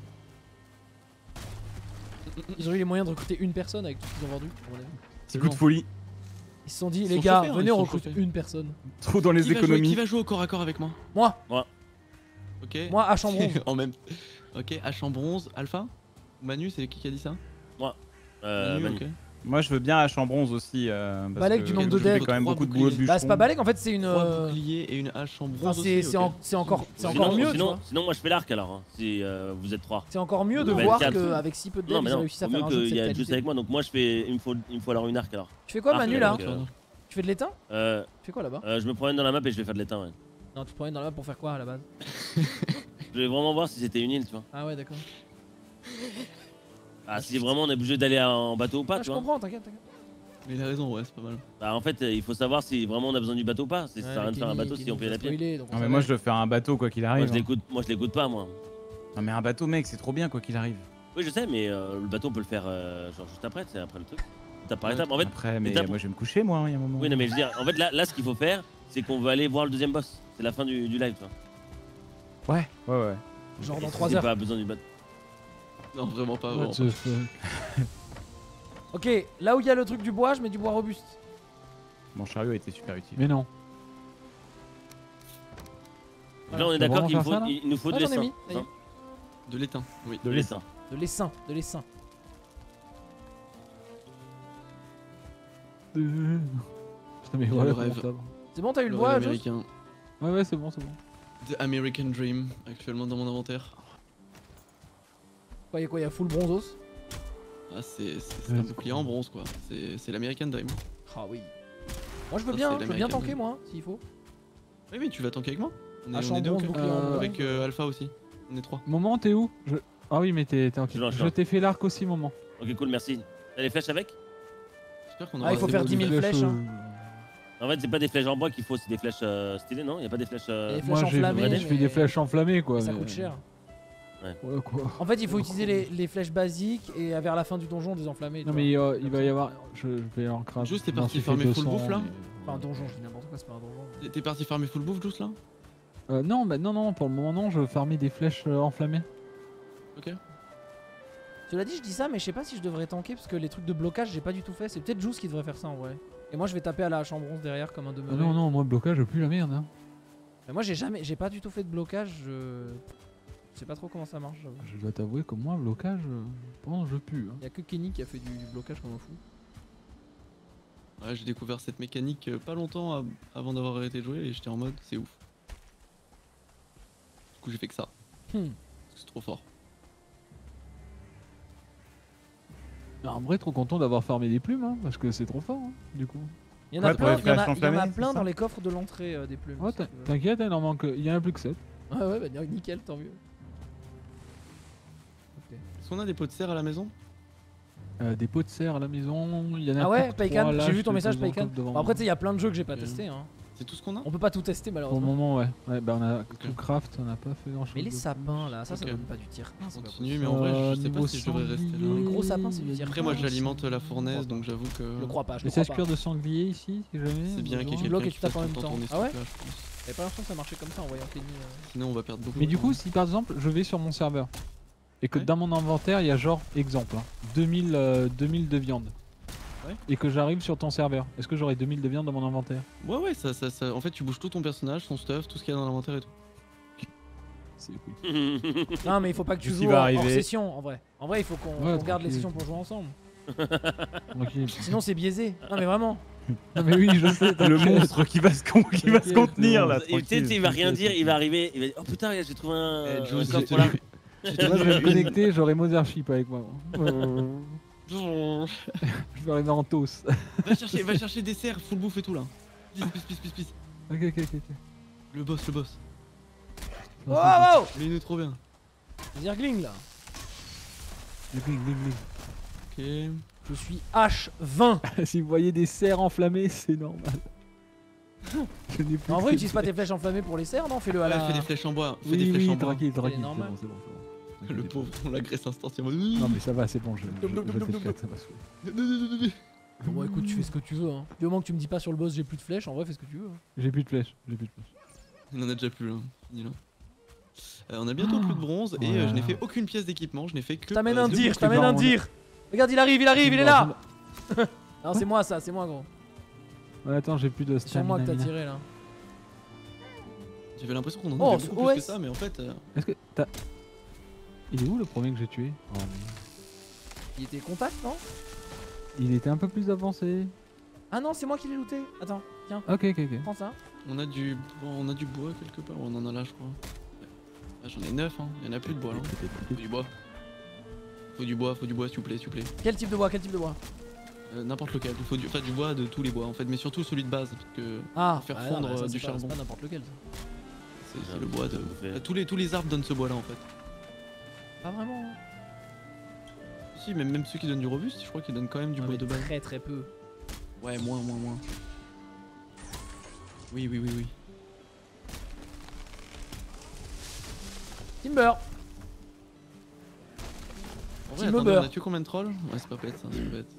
Ils ont eu les moyens de recruter une personne avec tout ce qu'ils ont vendu. à mon avis. Petit coup de folie. Ils se sont dit, Ils les sont gars, chauffés, hein, venez, ils on sont recrute chauffés. une personne. Trop dans les Qui économies. va jouer au corps à corps avec moi? Moi, Ok. moi, à chambre En même. Ok, H en bronze, Alpha? Manu, c'est qui a dit ça? Manu. ok. Moi, je veux bien H en bronze aussi. Parce Balek que du nombre de je fais devs. quand même 3 beaucoup de boulot de boucliers. Bah, c'est pas balèque, en fait, c'est une. 3 boucliers et une hache en Enfin, bronze. c'est aussi, ok. encore Sinon- mieux, tu sinon, vois. sinon, moi je fais l'arc alors, hein, si vous êtes 3. C'est encore mieux de Bah, voir quatre. qu'avec si peu de devs, Non, mais ils ont non, réussi à au faire mieux un jeu de qu'il cette y a juste qualité. avec moi, donc moi je fais. Il me faut alors une arc alors. Tu fais quoi, Ah, Manu, c'est là donc, Tu fais de l'étain Euh, Tu fais quoi là-bas je me promène dans la map et je vais faire de l'étain, ouais. Non, tu te promènes dans la map pour faire quoi à la base Je vais vraiment voir si c'était une île, tu vois. Ah ouais, d'accord. Ah, si vraiment on est obligé d'aller en bateau ou pas, Ah, tu je vois. comprends, t'inquiète, t'inquiète. Mais il a raison, ouais, c'est pas mal. Bah en fait, il faut savoir si vraiment on a besoin du bateau ou pas. Ça sert à rien de faire un bateau si on paye la pierre. Non mais moi je veux faire un bateau quoi qu'il Moi arrive. je l'écoute pas moi. Non mais un bateau mec c'est trop bien quoi qu'il arrive. Oui je sais mais le bateau on peut le faire genre juste après, c'est après le truc. Étape par Ouais. étape. En fait, Après mais étape- moi je vais me coucher moi il y a un moment. oui non mais je veux dire, en fait là ce qu'il faut faire, c'est qu'on veut aller voir le deuxième boss. C'est la fin du live tu vois. Ouais. Genre Et dans si 3 c'est heures. pas besoin du bateau. Non, vraiment pas. What Vraiment the pas. fuck. Ok, là où il y a le truc du bois, je mets du bois robuste. Mon chariot a été super utile. Mais non. Donc là on est Tu vas d'accord vraiment qu'il faire ça, là il nous faut Ah, de j'en ai l'essaim. mis, ça y est. hein. De l'étain, oui. De l'essaim. De l'essaim, de l'essaim. Putain mais Le ouais, rêve. comment ça C'est bon, t'as eu le Le bois, rêve Joss? américain. Ouais c'est bon, c'est bon. The American Dream, actuellement dans mon inventaire. Quoi, y'a full bronzos? Ah, c'est un bouclier en bronze quoi. C'est l'American Dream. Ah oui. Moi je veux Ça, bien, c'est je veux bien l'American tanker Dream. moi, s'il faut. Oui, mais tu vas tanker avec moi. On Ah, est, on est deux, bronze, ok. bouclier en bronze. Avec Alpha aussi. On est 3. Moment, t'es où Ah oui mais t'es ok. Je lâche Je un. t'ai fait l'arc aussi moment. Ok cool merci. T'as les flèches avec? J'espère qu'on Ah, il faut assez faire beau 10 000 du- flèches, hein. En fait c'est pas des flèches en bois qu'il faut, c'est des flèches stylées non? Y a pas des flèches Et des Moi flèches j'ai enflammées, je fais des mais- flèches enflammées quoi. Ça mais- coûte cher. Ouais quoi. En fait, il faut utiliser les flèches basiques et vers la fin du donjon des enflammés. Non tu mais vois. il va y avoir. Je vais en craft. Juste, t'es j'en parti suis fait farmer full 200, bouffe, là mais- Enfin, un donjon, je dis n'importe quoi, c'est pas un donjon. T'es parti farmer full bouffe, Juice là? Non, bah non, pour le moment non, je veux farmer des flèches enflammées. Ok. Cela dit, je dis ça, mais je sais pas si je devrais tanker parce que les trucs de blocage, j'ai pas du tout fait. C'est peut-être Juice qui devrait faire ça en vrai. Et moi, je vais taper à la hache en bronze derrière comme un demeuré. Non, moi blocage, je veux plus la merde. Hein. Mais moi, j'ai pas du tout fait de blocage. Je sais pas trop comment ça marche. J'avoue. Je dois t'avouer que moi, blocage, je pense que je pue. Hein. Y a que Kenny qui a fait du blocage comme un fou. Ouais, j'ai découvert cette mécanique pas longtemps avant d'avoir arrêté de jouer et j'étais en mode c'est ouf. Du coup, j'ai fait que ça. Hmm. Parce que c'est trop fort. En vrai, trop content d'avoir farmé des plumes, hein, parce que c'est trop fort, hein, du coup. Il y en a Ouais, pour plein, les il y en flèches a enflammées, c'est plein ça dans les coffres de l'entrée des plumes. Ouais, si tu veux. t'inquiète, il en manque, il y en a plus que 7. Ouais, bah nickel, tant mieux. Est-ce qu'on a des pots de serre à la maison? Des pots de serre à la maison, il y en a Ah ouais, pour Paycan, trois, là, j'ai vu je ton te message, pose dans le Paycan. coffre devant Bon, après, moi. tu sais, il y a plein de jeux que j'ai pas Ok. testé. Hein. C'est tout ce qu'on a? On peut pas tout tester Pour le malheureusement. moment, ouais. Bah on a tout craft, on n'a pas fait grand chose. Mais les sapins là, ça Ok. donne pas du tir. Ah, c'est pas Continue, possible. mais en vrai, je sais niveau pas si je devrais rester sanglier, là. Les gros sapins, c'est du tir. Après, moi, j'alimente la fournaise, donc j'avoue que Je le crois pas, je Les le crois 16 pas. cuirs de sanglier ici, si jamais. c'est bien qu'il y ait besoin. Tu bloques quelqu'un et qui tu tapes fasse en tout le même temps temps. tourner Ah ce ouais truc-là, je pense. J'avais pas l'impression que ça marchait comme ça en voyant Kenny. Sinon, on va perdre beaucoup Mais de du temps. coup, si par exemple je vais sur mon serveur et que Ouais. dans mon inventaire il y a genre exemple 2000 de viande Ouais. et que j'arrive sur ton serveur, est-ce que j'aurai 2000 de viande dans mon inventaire? Ouais, ça. En fait, tu bouges tout ton personnage, son stuff, tout ce qu'il y a dans l'inventaire et tout. C'est cool. Non, mais il faut pas que tu Qu'est-ce joues qui va hors arriver session en vrai. En vrai, il faut qu'on Ouais, qu'on garde les tranquille. sessions pour jouer ensemble. Tranquille. Sinon, c'est biaisé. Non, mais vraiment. Non mais oui, je sais. Le monstre qui va se T'inquiète, contenir là. Et peut-être il va rien dire, il va arriver, il va dire oh putain regarde, j'ai trouvé un Juice, coffre j'ai- là. Moi je vais me connecter, j'aurai Mothership avec moi. Je vais arriver en toast. Va chercher des serres, full bouffe et tout là. Pisse. Ok. Le boss. Oh, oh, Mais il est trop bien. Zergling là. Ok. Je suis H20. Si vous voyez des serres enflammées, c'est normal. Je n'ai plus En vrai, que- utilise pas tes flèches enflammées pour les serres, non? Fais-le à Ouais, la. fais des flèches en bois. Fais Oui, des flèches oui, en bois. tranquille, c'est normal. bon. Le pauvre, on l'agresse instantanément. Non mais ça va, c'est bon, je fais le 4, ça va se faire. Bon, écoute, tu fais ce que tu veux. Hein. Du moment que tu me dis pas sur le boss, j'ai plus de flèches, en vrai, fais ce que tu veux. Hein. J'ai plus de flèches, On en a déjà plus là. Fini là. On a bientôt plus de bronze et Voilà. je n'ai fait aucune pièce d'équipement, je n'ai fait que. Je t'amène un deux dire, je boucliers. t'amène un on a- dire. Regarde, il arrive, il est là. Non, c'est moi ça, c'est moi gros. Ouais, attends, j'ai plus de C'est sur moi que t'as stamina. tiré là. J'avais l'impression qu'on en Oh, avait beaucoup plus que OS. ça, mais en fait. Est-ce que t'as... Il est où le premier que j'ai tué? Oh, mais... Il était contact, non? Il était un peu plus avancé. Ah non, c'est moi qui l'ai looté. Attends, tiens, Ok. prends ça. On a du bois quelque part, on en a là je crois. Ah, j'en ai 9 hein, il y en a plus de bois là. Faut du bois. Faut du bois s'il vous plaît. Quel type de bois? Quel type de bois? N'importe lequel, il faut du bois de tous les bois en fait, mais surtout celui de base parce que Ah, Faire ah, fondre, non, bah, ça, du c'est pas- charbon. C'est pas n'importe lequel. Ça. c'est le bois de. fait. Tous les arbres donnent ce bois là en fait. Pas vraiment. Hein. Si, même ceux qui donnent du robuste, je crois qu'ils donnent quand même du Ouais, bois mais de base. très peu. Ouais, moins. Oui. Timber. En vrai, Timber. attendez, on a tué combien de trolls? Ouais, c'est pas bête, ça, c'est pas bête.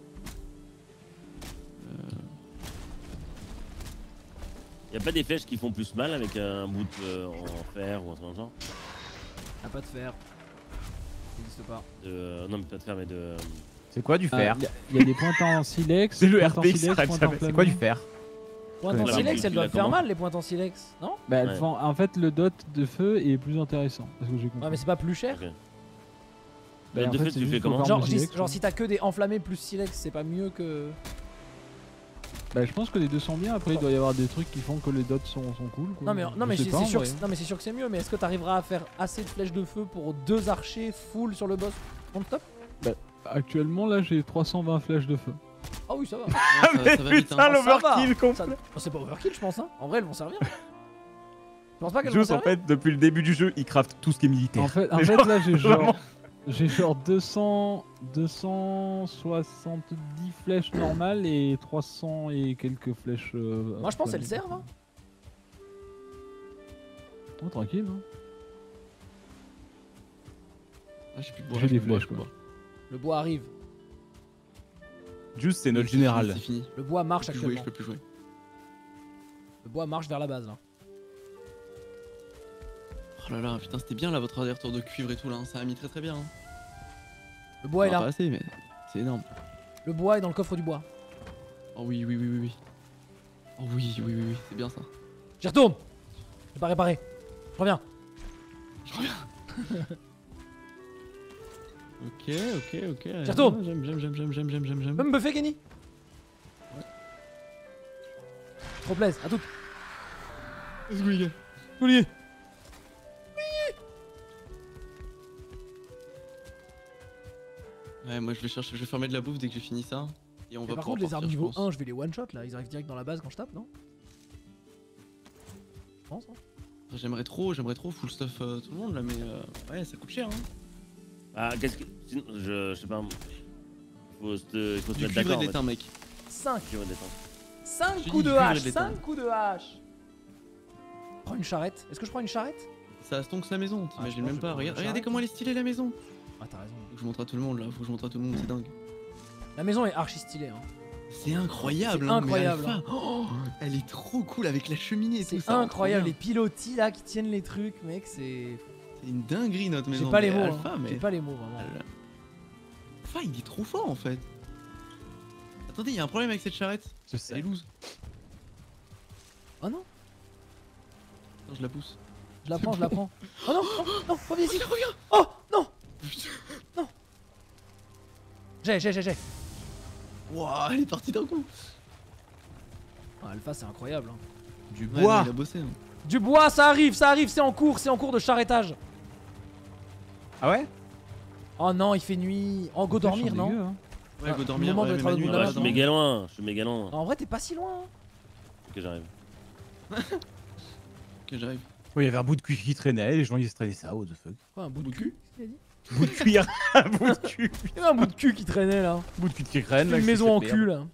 Y'a pas des flèches qui font plus mal avec un bout en fer ou un truc dans le genre? Ah, pas de fer. Ça n'existe pas. Non, mais pas de fer, mais de. C'est quoi du fer? Il y a des pointes en silex. C'est le pointes en RP qui silex, s'arrête pointes en jamais. C'est quoi du flammé. fer? Pointe en Ouais, silex, bah, elles doivent tu faire l'as mal les pointes en silex, non? Bah, elles Ouais. font- en fait, le dot de feu est plus intéressant. Parce que j'ai compris. Ouais, mais c'est pas plus cher. Ok. Bah, Le en de fait, fait, c'est tu juste fais faut comment? voir Genre, mon silex, genre si t'as que des enflammés plus silex, c'est pas mieux que. Bah, je pense que les deux sont bien. Après, il doit y avoir des trucs qui font que les dots sont cool. Quoi. Non mais, Je sais c'est pas, en sûr, vrai. non mais c'est sûr que c'est mieux, mais est-ce que t'arriveras à faire assez de flèches de feu pour 2 archers full sur le boss non-stop? Actuellement, là, j'ai 320 flèches de feu. Ah oui, ça va. Ça va vite, Putain, hein. l'overkill Ça- complet. c'est pas overkill, je pense, hein. En vrai, elles vont servir. Je pense pas qu'elles vont Juste en servir. fait, depuis le début du jeu, il craft tout ce qui est militaire. En fait, Mais là, j'ai vraiment. genre 270 flèches normales et 300 et quelques flèches. Moi, je pense qu'elles flammées. servent. Hein. Oh, tranquille. Hein. Ah, j'ai plus de bois. J'ai des plus de bois, flèches, plus de quoi. bois. Le bois arrive. Juste, c'est notre C'est fini, général. C'est fini. Le bois marche Je peux plus jouer, actuellement. je peux plus jouer. Le bois marche vers la base là. Oh là là, putain, c'était bien là votre retour de cuivre et tout là, hein. Ça a mis très très bien. Hein. Le bois est Enfin, là. pas assez, mais c'est énorme. Le bois est dans le coffre du bois. Oh oui. Oh oui, c'est bien ça. J'y retourne. J'ai pas réparé. Je reviens. Ok. J'y retourne. J'aime. Peux me buffer, Kenny? Trop plaise, à toutes. Oublié. Ouais, moi je vais fermer de la bouffe dès que j'ai fini ça. Et on va Par pouvoir contre, les armes partir, niveau je pense. 1, je vais les one shot là. Ils arrivent direct dans la base quand je tape, non? Je pense, hein. J'aimerais trop full stuff tout le monde là, mais ouais, ça coûte cher. Hein. Ah, qu'est-ce que. Sinon, je sais pas. Il faut se Du mettre cuivre et d'accord. de l'étain, mec. 5. 'Cinq coups dis de du cuivre et hache. de l'étain. 5 coups de hache. Prends une charrette. Est-ce que je prends une charrette? Ça stonks la maison, t'imagines pense même que pas. je vais prendre Regardez une comment elle est stylée la maison. Ah, t'as raison. Faut que je montre à tout le monde là, c'est dingue. La maison est archi stylée. Hein. C'est incroyable, C'est hein, incroyable, mais Alpha, oh, elle est trop cool avec la cheminée et tout C'est ça. incroyable. trop Les bien. pilotis là qui tiennent les trucs, mec, c'est. C'est une dinguerie notre maison. J'ai pas les mais mots. Alpha, Hein. mais... J'ai pas les mots vraiment. Alpha, il est trop fort en fait. Attendez, il y a un problème avec cette charrette. Je Elle est sais. loose. Oh non, Attends, je la pousse. je la prends, je la prends. Oh non, non, reviens ici. Regarde. Oh non. Putain. J'ai. Wouah, elle est partie d'un coup. Ah, Alpha, c'est incroyable. Hein. Du Ouais, bois. il a bossé. Hein. Du bois, ça arrive, c'est en cours de charrettage. Ah ouais? Oh non, il fait nuit. Oh, go dormir, non? Dégueu, hein. Ouais, Ah, go le dormir. moment Ouais, doit mais être à Manu, l'autre il bout de a la Je suis raison. méga loin, je suis méga loin. En vrai, t'es pas si loin. Hein. Ok, j'arrive. Ok, j'arrive. Oui, il y avait un bout de cuir qui traînait, les gens ils se traînaient ça, what the fuck. Quoi, un bout de cul? Qu'est-ce qu'il a dit? Bout de cuir, un bout de cul. Il y avait un bout de cul qui traînait là. Bout de cul qui traîne. là, Une qui maison en se fait cul perdre. là.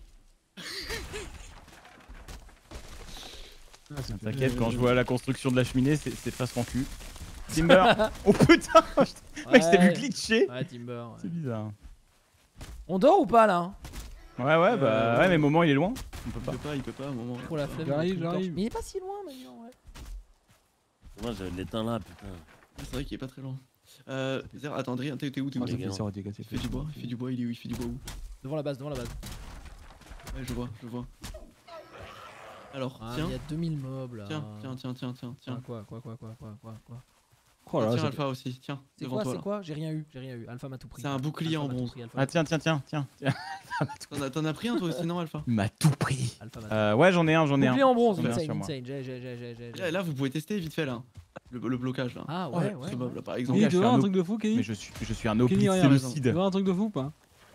Ah, t'inquiète, quand je vois la construction de la cheminée, c'est face en cul. Timber. Oh putain, mec, je t'ai vu Ouais. glitcher. Ouais, Timber. Ouais. C'est bizarre. On dort ou pas là? Ouais, bah, ouais, mais moment il est loin. On peut pas. Il peut pas, à un moment. Pour la flemme. J'arrive, de prendre une j'arrive. torche. Mais il est pas si loin maintenant, ouais. Moi, j'avais l'éteint là, putain. C'est vrai qu'il est pas très loin. Zer, attends, Adrien, t'es où? Ah, ça Méga fait loin. ça, dégâts, Il fait du bois, il est où? Il fait du bois où? Devant la base, devant la base. Ouais, je vois. Alors, Ah, tiens, il y a 2000 mobs là. tiens. Quoi. Oh là là, Tiens, c'est- Alpha aussi, tiens, C'est devant quoi, toi c'est là. quoi? J'ai rien eu. Alpha m'a tout pris. C'est un bouclier Alpha en m'a tout bronze. pris, Alpha Ah, tiens. T'en as pris un toi aussi, non, Alpha? Il m'a tout pris. Alpha m'a tout Ouais, j'en ai un. Bouclier en bronze, J'en ai un insane, sur moi. insane. J'ai. Là, vous pouvez tester vite fait là. Le blocage là. Ah ouais, Ce ouais. mob là par Kenny, exemple. je tu suis veux un un op- truc de fou, Kenny? Mais je suis un Kenny, regarde, tu oblixélocide. veux un truc de fou ou pas?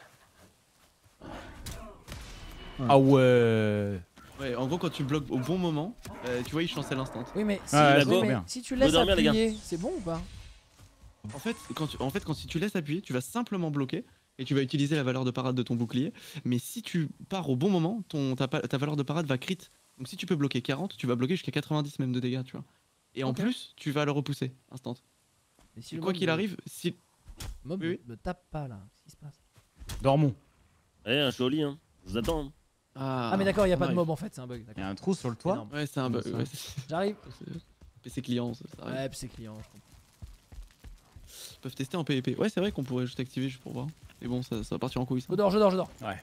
Ah ouais. Ouais, en gros, quand tu bloques au bon moment, tu vois, il chancelle instant. Oui, mais si, Ouais, oui, go. mais Bien. si tu laisses dormir, les gars. appuyer, c'est bon ou pas? En fait, quand si tu laisses appuyer, tu vas simplement bloquer et tu vas utiliser la valeur de parade de ton bouclier. Mais si tu pars au bon moment, ta valeur de parade va crit. Donc si tu peux bloquer 40, tu vas bloquer jusqu'à 90 même de dégâts, tu vois. Et en Ok. plus, tu vas le repousser, instant. Et si Et le quoi mob qu'il me- arrive, si... Mob Oui, oui. me tape pas là, qu'est-ce qui se passe? Dormons. Allez, je suis au lit, hein. Je vous attends. Hein. Ah mais d'accord, il y a on pas de arrive. mob en fait, c'est un bug. Il y a D'accord. un trou sur le toit. Énorme. Ouais, c'est un bug. Comment ça Ouais, c'est- J'arrive. PC client, ça arrive. Ouais, puis c'est client, je comprends. Ils peuvent tester en PvP. Ouais, c'est vrai qu'on pourrait juste activer juste pour voir. Mais bon, ça va partir en couille ça. Je dors, je dors, je dors. Ouais.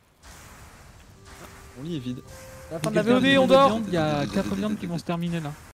Mon lit est vide. La fin de la Quelqu'un VOD, veut on de dort. viande, il y a 4 viandes qui vont se terminer là.